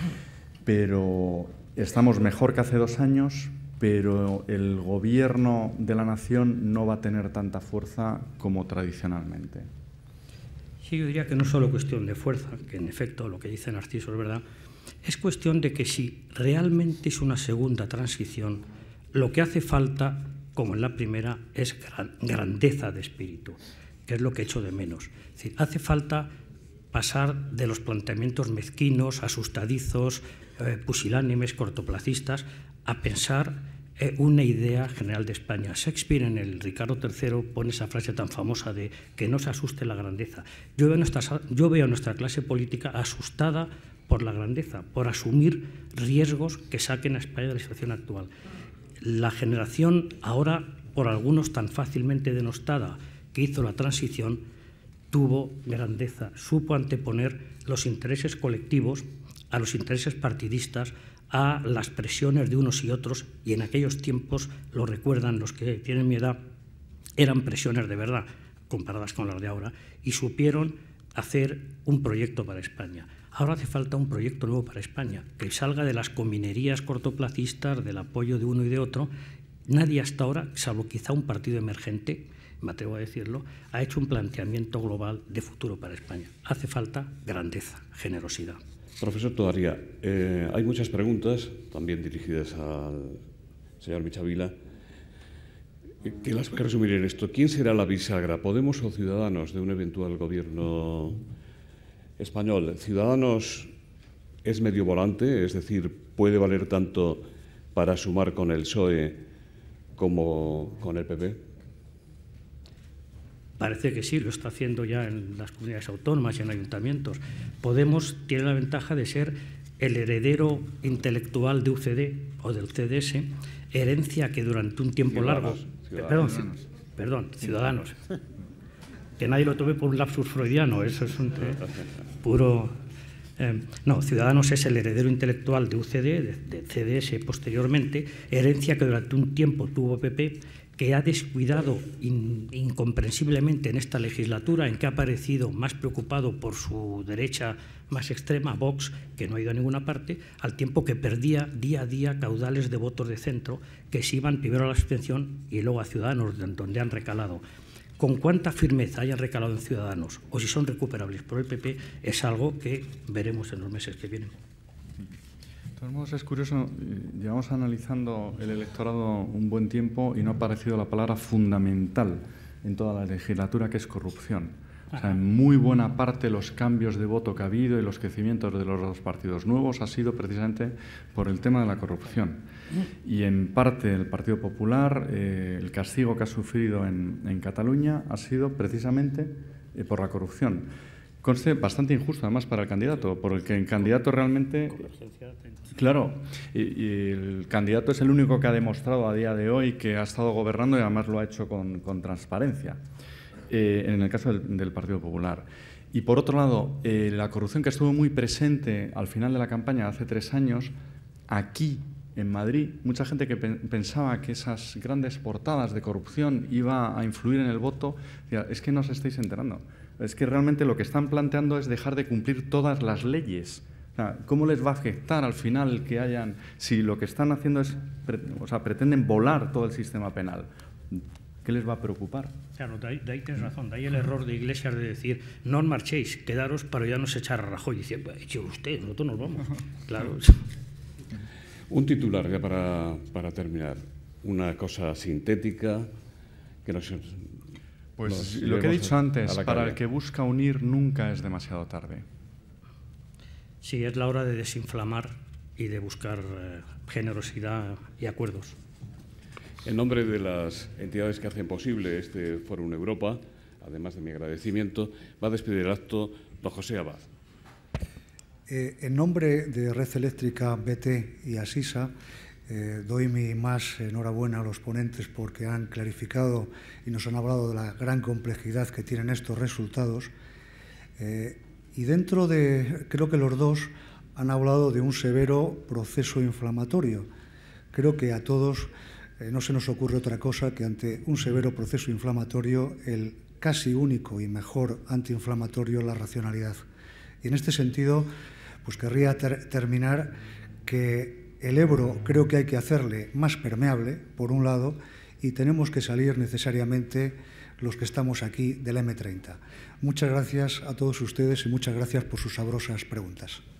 Pero estamos mejor que hace dos años, pero el gobierno de la nación no va a tener tanta fuerza como tradicionalmente. Sí, yo diría que no es solo cuestión de fuerza, que en efecto lo que dice Narciso es verdad, es cuestión de que si realmente es una segunda transición, lo que hace falta, como en la primera, es gran, grandeza de espíritu, que es lo que echo de menos. Es decir, hace falta pasar de los planteamientos mezquinos, asustadizos, eh, pusilánimes, cortoplacistas, a pensar eh, una idea general de España. Shakespeare en el Ricardo tercero pone esa frase tan famosa de que no se asuste la grandeza. Yo veo, nuestra, yo veo a nuestra clase política asustada por la grandeza, por asumir riesgos que saquen a España de la situación actual. La generación ahora, por algunos tan fácilmente denostada, que hizo la transición, tuvo grandeza, supo anteponer los intereses colectivos a los intereses partidistas, a las presiones de unos y otros, y en aquellos tiempos, lo recuerdan los que tienen mi edad, eran presiones de verdad, comparadas con las de ahora, y supieron hacer un proyecto para España. Ahora hace falta un proyecto nuevo para España, que salga de las cominerías cortoplacistas, del apoyo de uno y de otro. Nadie hasta ahora, salvo quizá un partido emergente, me atrevo a decirlo, ha hecho un planteamiento global de futuro para España. Hace falta grandeza, generosidad. Profesor Todaría, eh, hay muchas preguntas, también dirigidas al señor Michavila, que las voy a resumir en esto. ¿Quién será la bisagra, Podemos o Ciudadanos, de un eventual gobierno español? Ciudadanos es medio volante, es decir, puede valer tanto para sumar con el P S O E como con el P P. Parece que sí, lo está haciendo ya en las comunidades autónomas y en ayuntamientos. Podemos tiene la ventaja de ser el heredero intelectual de U C D o del C D S, herencia que durante un tiempo largo... Perdón, ciudadanos. perdón, ciudadanos. Que nadie lo tome por un lapsus freudiano, eso es un eh, puro... Eh, no, Ciudadanos es el heredero intelectual de U C D, de, de C D S posteriormente, herencia que durante un tiempo tuvo P P, que ha descuidado in, incomprensiblemente en esta legislatura, en que ha aparecido más preocupado por su derecha más extrema, Vox, que no ha ido a ninguna parte, al tiempo que perdía día a día caudales de votos de centro que se iban primero a la abstención y luego a Ciudadanos, donde han recalado. Con cuánta firmeza hayan recalado en Ciudadanos o si son recuperables por el P P es algo que veremos en los meses que vienen. De todos modos, es curioso, llevamos analizando el electorado un buen tiempo y no ha aparecido la palabra fundamental en toda la legislatura, que es corrupción. O sea, en muy buena parte los cambios de voto que ha habido y los crecimientos de los dos partidos nuevos ha sido precisamente por el tema de la corrupción. Y en parte el Partido Popular, eh, el castigo que ha sufrido en, en Cataluña ha sido precisamente eh, por la corrupción. Conste bastante injusto, además, para el candidato, porque el candidato realmente... Claro, y, y el candidato es el único que ha demostrado a día de hoy que ha estado gobernando y además lo ha hecho con, con transparencia, eh, en el caso del, del Partido Popular. Y por otro lado, eh, la corrupción que estuvo muy presente al final de la campaña hace tres años, aquí en Madrid, mucha gente que pe pensaba que esas grandes portadas de corrupción iba a influir en el voto, decía, es que no os estáis enterando. Es que realmente lo que están planteando es dejar de cumplir todas las leyes. O sea, ¿cómo les va a afectar al final que hayan, si lo que están haciendo es, o sea, pretenden volar todo el sistema penal? ¿Qué les va a preocupar? Claro, de ahí, de ahí tienes razón, de ahí el error de Iglesias de decir, no os marchéis, quedaros para ya no se echar a Rajoy. Y dice, pues, eche usted, nosotros nos vamos. Claro. Un titular ya para, para terminar, una cosa sintética que nos... Pues nos lo que he dicho antes, para calle. el que busca unir nunca es demasiado tarde. Sí, es la hora de desinflamar y de buscar eh, generosidad y acuerdos. En nombre de las entidades que hacen posible este Fórum Europa, además de mi agradecimiento, va a despedir el acto don José Abad. Eh, en nombre de Red Eléctrica, B T y Asisa, eh, doy mi más enhorabuena a los ponentes porque han clarificado y nos han hablado de la gran complejidad que tienen estos resultados. Eh, y dentro de, creo que los dos han hablado de un severo proceso inflamatorio. Creo que a todos eh, no se nos ocurre otra cosa que ante un severo proceso inflamatorio, el casi único y mejor antiinflamatorio es la racionalidad. Y en este sentido, pues querría ter terminar que el Ebro creo que hay que hacerle más permeable, por un lado, y tenemos que salir necesariamente los que estamos aquí del eme treinta. Muchas gracias a todos ustedes y muchas gracias por sus sabrosas preguntas.